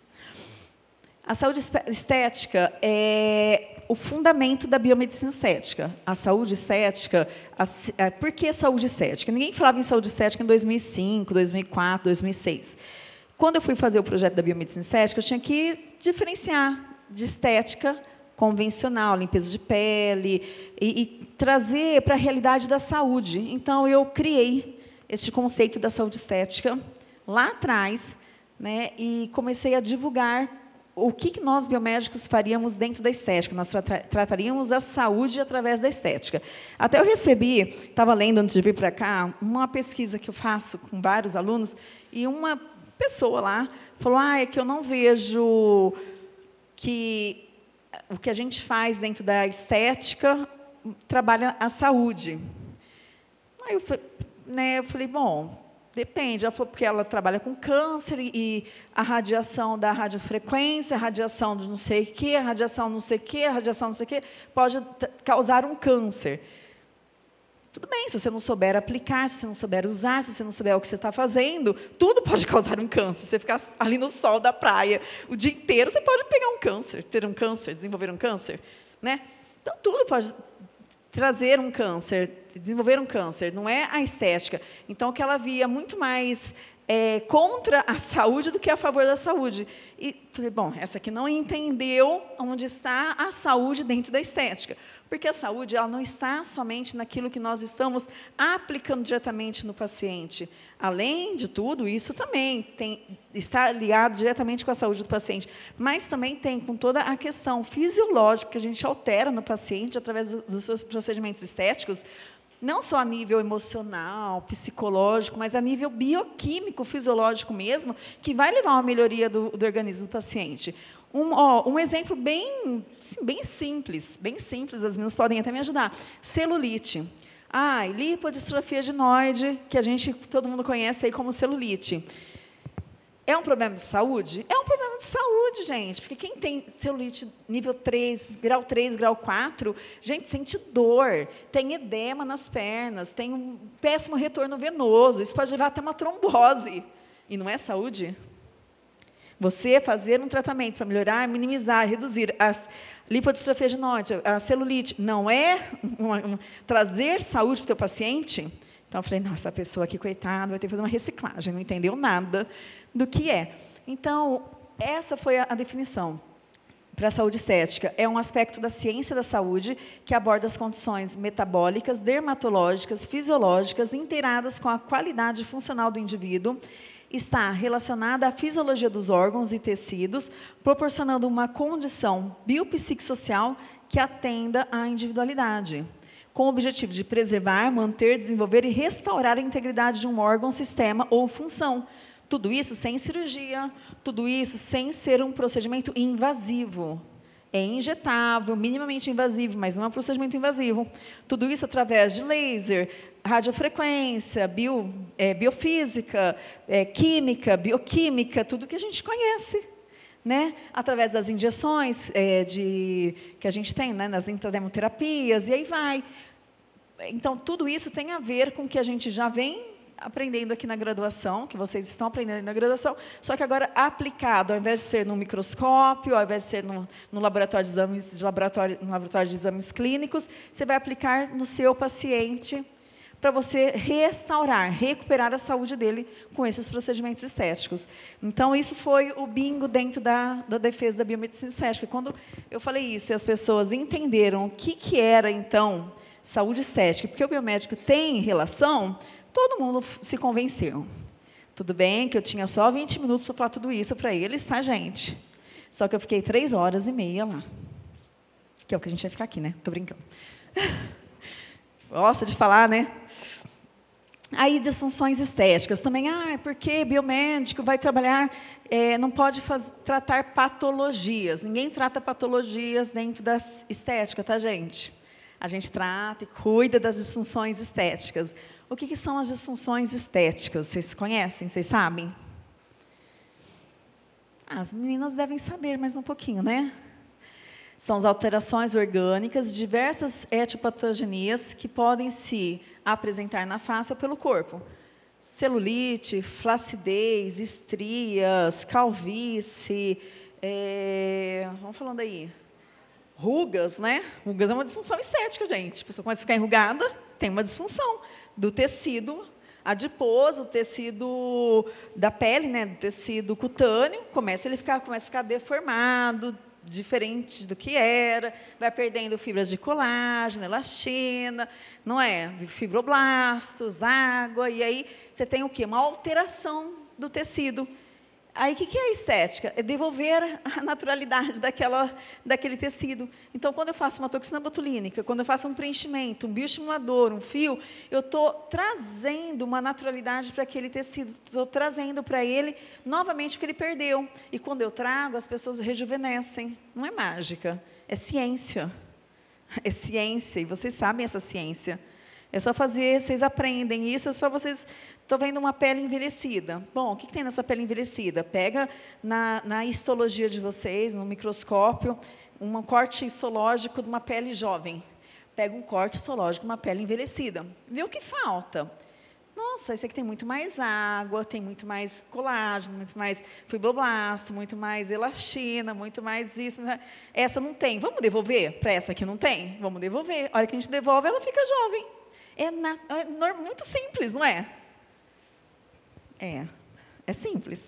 A saúde estética é o fundamento da biomedicina estética. A saúde estética, por que saúde estética? Ninguém falava em saúde estética em 2005, 2004, 2006. Quando eu fui fazer o projeto da biomedicina estética, eu tinha que diferenciar de estética convencional, limpeza de pele, e trazer para a realidade da saúde. Então, eu criei este conceito da saúde estética lá atrás, né, e comecei a divulgar o que nós, biomédicos, faríamos dentro da estética. Nós trataríamos a saúde através da estética. Até eu recebi, estava lendo antes de vir para cá, uma pesquisa que eu faço com vários alunos, e uma pessoa lá falou, é que eu não vejo que o que a gente faz dentro da estética trabalha a saúde. Aí eu falei, bom, depende. Ela falou porque ela trabalha com câncer e a radiação da radiofrequência, a radiação de não sei o quê, a radiação não sei o quê, a radiação não sei o quê, pode causar um câncer. Tudo bem, se você não souber aplicar, se você não souber usar, se você não souber o que você está fazendo, tudo pode causar um câncer. Se você ficar ali no sol da praia o dia inteiro, você pode pegar um câncer, ter um câncer, desenvolver um câncer. Né? Então, tudo pode trazer um câncer, desenvolver um câncer, não é a estética. Então, o que ela via muito mais contra a saúde do que a favor da saúde. E falei, bom, essa aqui não entendeu onde está a saúde dentro da estética. Porque a saúde ela não está somente naquilo que nós estamos aplicando diretamente no paciente. Além de tudo, isso também está ligado diretamente com a saúde do paciente. Mas também tem com toda a questão fisiológica que a gente altera no paciente através dos seus procedimentos estéticos, não só a nível emocional, psicológico, mas a nível bioquímico, fisiológico mesmo, que vai levar a uma melhoria do organismo do paciente. Um exemplo bem simples, as meninas podem até me ajudar. Celulite. Lipodistrofia adenoide, que todo mundo conhece aí como celulite. É um problema de saúde? É um problema de saúde, gente, porque quem tem celulite nível 3, grau 4, gente, sente dor, tem edema nas pernas, tem um péssimo retorno venoso, isso pode levar até uma trombose. E não é saúde? Você fazer um tratamento para melhorar, minimizar, reduzir a lipodistrofia adenoide, a celulite, não é trazer saúde para o teu paciente? Então, eu falei, nossa, essa pessoa aqui, coitada, vai ter que fazer uma reciclagem, não entendeu nada do que é. Então, essa foi a definição para a saúde estética. É um aspecto da ciência da saúde que aborda as condições metabólicas, dermatológicas, fisiológicas, inteiradas com a qualidade funcional do indivíduo, está relacionada à fisiologia dos órgãos e tecidos, proporcionando uma condição biopsicossocial que atenda à individualidade, com o objetivo de preservar, manter, desenvolver e restaurar a integridade de um órgão, sistema ou função. Tudo isso sem cirurgia, tudo isso sem ser um procedimento invasivo. É injetável, minimamente invasivo, mas não é um procedimento invasivo. Tudo isso através de laser, radiofrequência, biofísica, química, bioquímica, tudo que a gente conhece, né? Através das injeções que a gente tem, né? Nas intradermoterapias, e aí vai. Então, tudo isso tem a ver com o que a gente já vem aprendendo aqui na graduação, que vocês estão aprendendo na graduação, só que agora aplicado, ao invés de ser no microscópio, ao invés de ser no laboratório no laboratório de exames clínicos, você vai aplicar no seu paciente para você restaurar, recuperar a saúde dele com esses procedimentos estéticos. Então, isso foi o bingo dentro da defesa da biomedicina estética. Quando eu falei isso e as pessoas entenderam o que era, então, saúde estética, porque o biomédico tem relação, todo mundo se convenceu. Tudo bem que eu tinha só 20 minutos para falar tudo isso para eles, tá, gente? Só que eu fiquei 3h30 lá. Que é o que a gente vai ficar aqui, né? Tô brincando. Gosta de falar, né? Aí, disfunções estéticas. Também, porque biomédico vai trabalhar, não pode tratar patologias. Ninguém trata patologias dentro da estética, tá, gente? A gente trata e cuida das disfunções estéticas. O que são as disfunções estéticas? Vocês conhecem? Vocês sabem? As meninas devem saber mais um pouquinho, né? São as alterações orgânicas de diversas etiopatogenias que podem se apresentar na face ou pelo corpo. Celulite, flacidez, estrias, calvície, vamos falando aí, rugas, né? Rugas é uma disfunção estética, gente. A pessoa começa a ficar enrugada, tem uma disfunção do tecido adiposo, o tecido da pele, né, do tecido cutâneo, começa a ficar deformado, diferente do que era, vai perdendo fibras de colágeno, elastina, não é? Fibroblastos, água, e aí você tem o quê? Uma alteração do tecido. Aí, o que é a estética? É devolver a naturalidade daquele tecido. Então, quando eu faço uma toxina botulínica, quando eu faço um preenchimento, um bioestimulador, um fio, eu estou trazendo uma naturalidade para aquele tecido, estou trazendo para ele novamente o que ele perdeu. E quando eu trago, as pessoas rejuvenescem. Não é mágica, é ciência. É ciência, e vocês sabem essa ciência. É só fazer, vocês aprendem isso, é só vocês... Estou vendo uma pele envelhecida. Bom, o que tem nessa pele envelhecida? Pega na histologia de vocês, no microscópio, um corte histológico de uma pele jovem. Pega um corte histológico de uma pele envelhecida. Vê o que falta. Nossa, esse aqui tem muito mais água, tem muito mais colágeno, muito mais fibroblasto, muito mais elastina, muito mais isso. Essa não tem. Vamos devolver para essa que não tem? Vamos devolver. A hora que a gente devolve, ela fica jovem. É muito simples, não é? É simples.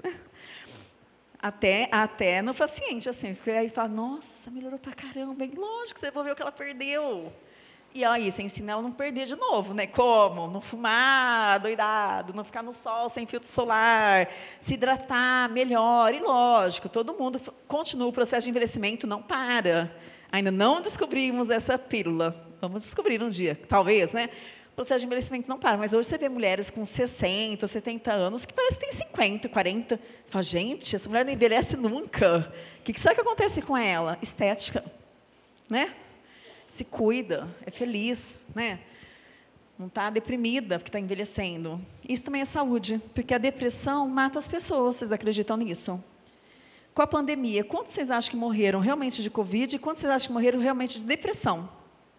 Até no paciente, assim, porque aí fala, nossa, melhorou pra caramba, bem lógico, você devolveu o que ela perdeu. E aí, você ensina ela a não perder de novo, né? Como? Não fumar, doidado, não ficar no sol sem filtro solar, se hidratar melhor. E lógico, todo mundo continua o processo de envelhecimento, não para. Ainda não descobrimos essa pílula. Vamos descobrir um dia, talvez, né? O processo de envelhecimento não para, mas hoje você vê mulheres com 60, 70 anos que parece que tem 50, 40. Você fala, gente, essa mulher não envelhece nunca. O que será que acontece com ela? Estética, né? Se cuida, é feliz, né? Não está deprimida porque está envelhecendo. Isso também é saúde, porque a depressão mata as pessoas, vocês acreditam nisso? Com a pandemia, quantos vocês acham que morreram realmente de Covid e quantos vocês acham que morreram realmente de depressão?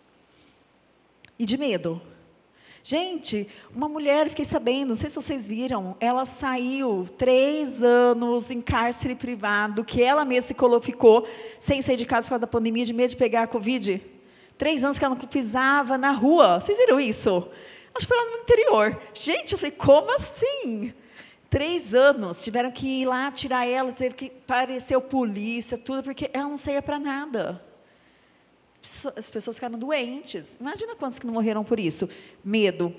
E de medo? Gente, uma mulher, fiquei sabendo, não sei se vocês viram, ela saiu 3 anos em cárcere privado, que ela mesma se ficou sem sair de casa por causa da pandemia, de medo de pegar a Covid. 3 anos que ela não pisava na rua. Vocês viram isso? Acho que foi lá no interior. Gente, eu falei, como assim? 3 anos, tiveram que ir lá tirar ela, teve que aparecer polícia, tudo, porque ela não saía para nada. As pessoas ficaram doentes. Imagina quantos que não morreram por isso. Medo.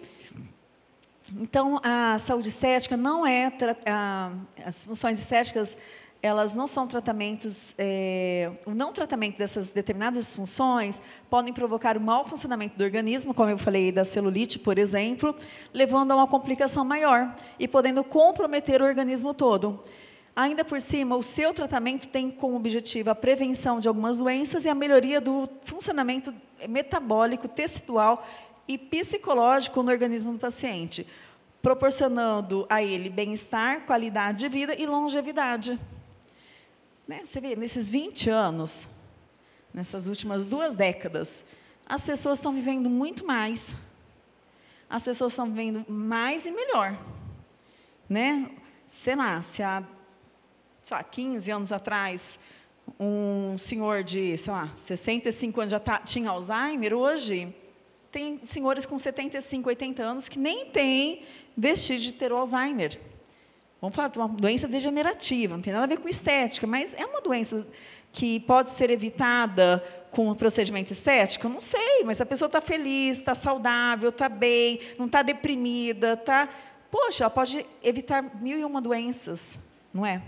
Então, a saúde estética não é... as funções estéticas elas não são tratamentos, o não tratamento dessas determinadas disfunções podem provocar o mau funcionamento do organismo, como eu falei da celulite, por exemplo, levando a uma complicação maior e podendo comprometer o organismo todo. Ainda por cima, o seu tratamento tem como objetivo a prevenção de algumas doenças e a melhoria do funcionamento metabólico, tecidual e psicológico no organismo do paciente, proporcionando a ele bem-estar, qualidade de vida e longevidade. Né? Você vê, nesses 20 anos, nessas últimas 2 décadas, as pessoas estão vivendo muito mais. As pessoas estão vivendo mais e melhor. Né? Sei lá, se há 15 anos atrás, um senhor de, 65 anos já tinha Alzheimer, hoje tem senhores com 75, 80 anos que nem têm vestígio de ter o Alzheimer. Vamos falar de uma doença degenerativa, não tem nada a ver com estética, mas é uma doença que pode ser evitada com o procedimento estético? Não sei, mas a pessoa está feliz, está saudável, está bem, não está deprimida, está... Poxa, ela pode evitar 1001 doenças, não é?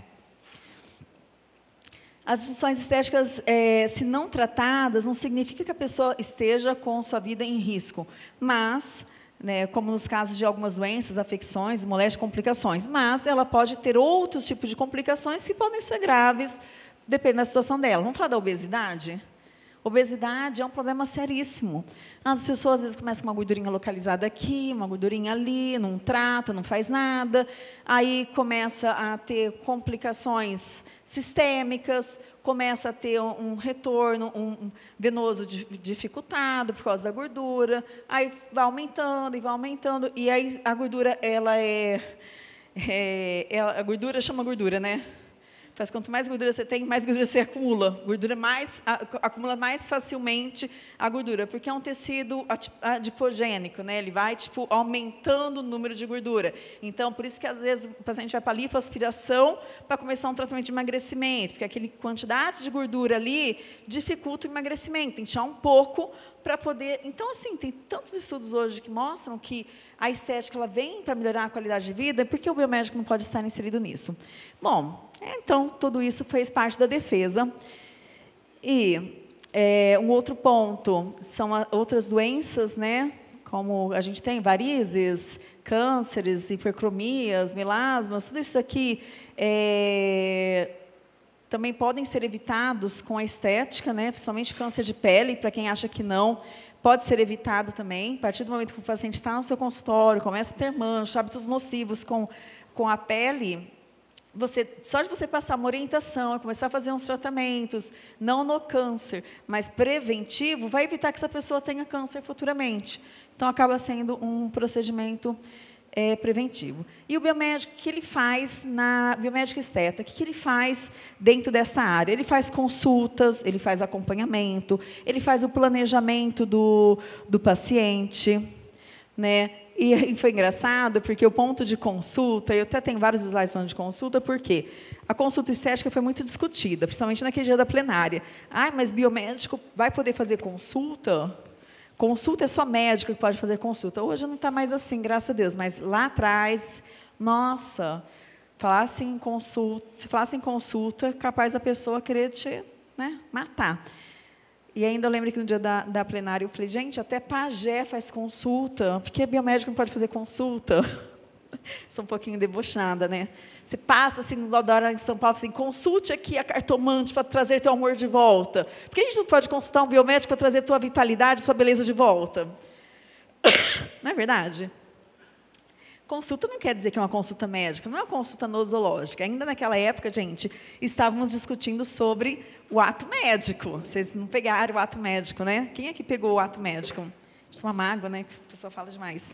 As disfunções estéticas, se não tratadas, não significa que a pessoa esteja com sua vida em risco, mas... Né, como nos casos de algumas doenças, afecções, moléstias, complicações, mas ela pode ter outros tipos de complicações que podem ser graves, dependendo da situação dela. Vamos falar da obesidade? Obesidade é um problema seríssimo. As pessoas, às vezes, começam com uma gordurinha localizada aqui, uma gordurinha ali, não trata, não faz nada, aí começa a ter complicações sistêmicas, começa a ter um retorno venoso dificultado por causa da gordura, aí vai aumentando, e aí a gordura, a gordura chama gordura, né? Faz quanto mais gordura você tem, mais gordura você acumula. Gordura acumula mais facilmente a gordura, porque é um tecido adipogênico, né? Ele vai aumentando o número de gordura. Então, por isso que às vezes o paciente vai para a lipoaspiração para começar um tratamento de emagrecimento, porque aquela quantidade de gordura ali dificulta o emagrecimento, tem que inchar um pouco para poder... Então, assim, tem tantos estudos hoje que mostram que a estética ela vem para melhorar a qualidade de vida, porque o biomédico não pode estar inserido nisso. Bom, então, tudo isso fez parte da defesa. E um outro ponto são outras doenças, né? Como a gente tem varizes, cânceres, hipercromias, melasmas, tudo isso aqui também podem ser evitados com a estética, né? Principalmente câncer de pele, para quem acha que não, pode ser evitado também. A partir do momento que o paciente está no seu consultório, começa a ter manchas, hábitos nocivos com a pele, só de você passar uma orientação, começar a fazer uns tratamentos, não no câncer, mas preventivo, vai evitar que essa pessoa tenha câncer futuramente. Então, acaba sendo um procedimento preventivo. E o biomédico, o que ele faz na biomédica esteta? O que ele faz dentro dessa área? Ele faz consultas, ele faz acompanhamento, ele faz o planejamento do paciente, né? E foi engraçado, porque o ponto de consulta, eu até tenho vários slides falando de consulta, porque a consulta estética foi muito discutida, principalmente naquele dia da plenária. Mas biomédico vai poder fazer consulta? Consulta é só médico que pode fazer consulta. Hoje não está mais assim, graças a Deus, mas lá atrás, nossa, se falasse em consulta, capaz da pessoa querer te matar. E ainda eu lembro que no dia da plenária eu falei, gente, até pajé faz consulta, por que biomédico não pode fazer consulta? Sou um pouquinho debochada, né? Você passa assim, no hora em São Paulo, assim, consulte aqui a cartomante para trazer teu amor de volta. Por que a gente não pode consultar um biomédico para trazer tua vitalidade, sua beleza de volta? Não é verdade? Consulta não quer dizer que é uma consulta médica, não é uma consulta nosológica. Ainda naquela época, gente, estávamos discutindo sobre o ato médico. Vocês não pegaram o ato médico, né? Quem é que pegou o ato médico? Uma mágoa, né? A pessoa fala demais.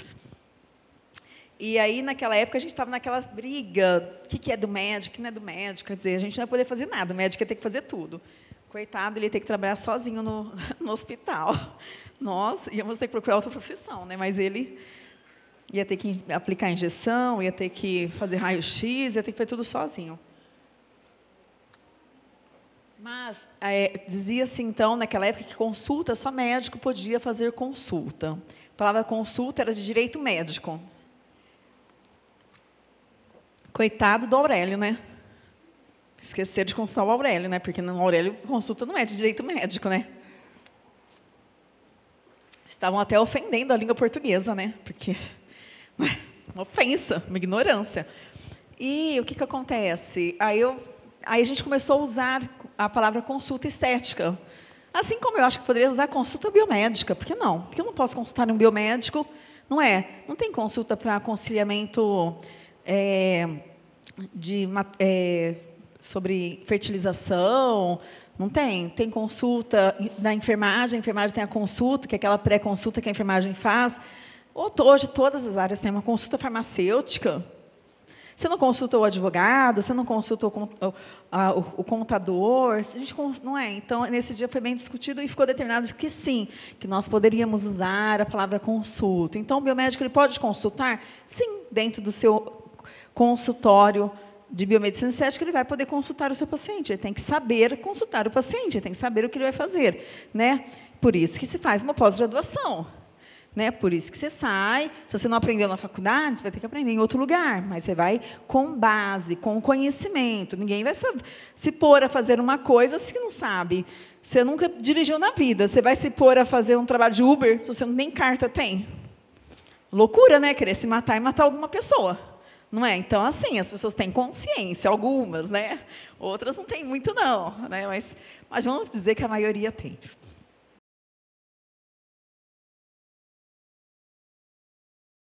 E aí, naquela época, a gente estava naquela briga. O que é do médico, o que não é do médico? Quer dizer, a gente não ia poder fazer nada, o médico ia ter que fazer tudo. Coitado, ele ia ter que trabalhar sozinho no hospital. Nós íamos ter que procurar outra profissão, né? Mas ele ia ter que aplicar injeção, ia ter que fazer raio-x, ia ter que fazer tudo sozinho. Mas dizia-se, então, naquela época, que consulta, só médico podia fazer consulta. A palavra consulta era de direito médico. Coitado do Aurélio, né? Esquecer de consultar o Aurélio, né? Porque o Aurélio consulta não é de direito médico, né? Estavam até ofendendo a língua portuguesa, né? Porque uma ofensa, uma ignorância. E o que acontece? Aí a gente começou a usar a palavra consulta estética. Assim como eu acho que poderia usar consulta biomédica. Por que não? Porque eu não posso consultar um biomédico, não é? Não tem consulta para aconselhamento sobre fertilização, não tem? Tem consulta da enfermagem, a enfermagem tem a consulta, que é aquela pré-consulta que a enfermagem faz. Hoje, todas as áreas têm uma consulta farmacêutica. Você não consulta o advogado, você não consulta o contador, a gente não é. Então, nesse dia foi bem discutido e ficou determinado que sim, que nós poderíamos usar a palavra consulta. Então, o biomédico ele pode consultar? Sim, dentro do seu consultório de biomedicina estética, ele vai poder consultar o seu paciente. Ele tem que saber consultar o paciente, ele tem que saber o que ele vai fazer, né? Por isso que se faz uma pós-graduação. Né? Por isso que você sai, se você não aprendeu na faculdade, você vai ter que aprender em outro lugar, mas você vai com base, com conhecimento. Ninguém vai se pôr a fazer uma coisa se não sabe. Você nunca dirigiu na vida, você vai se pôr a fazer um trabalho de Uber se você nem carta tem. Loucura, né? Querer se matar e matar alguma pessoa. Não é? Então, assim, as pessoas têm consciência, algumas, né? Outras não têm muito, não. Né? Mas vamos dizer que a maioria tem.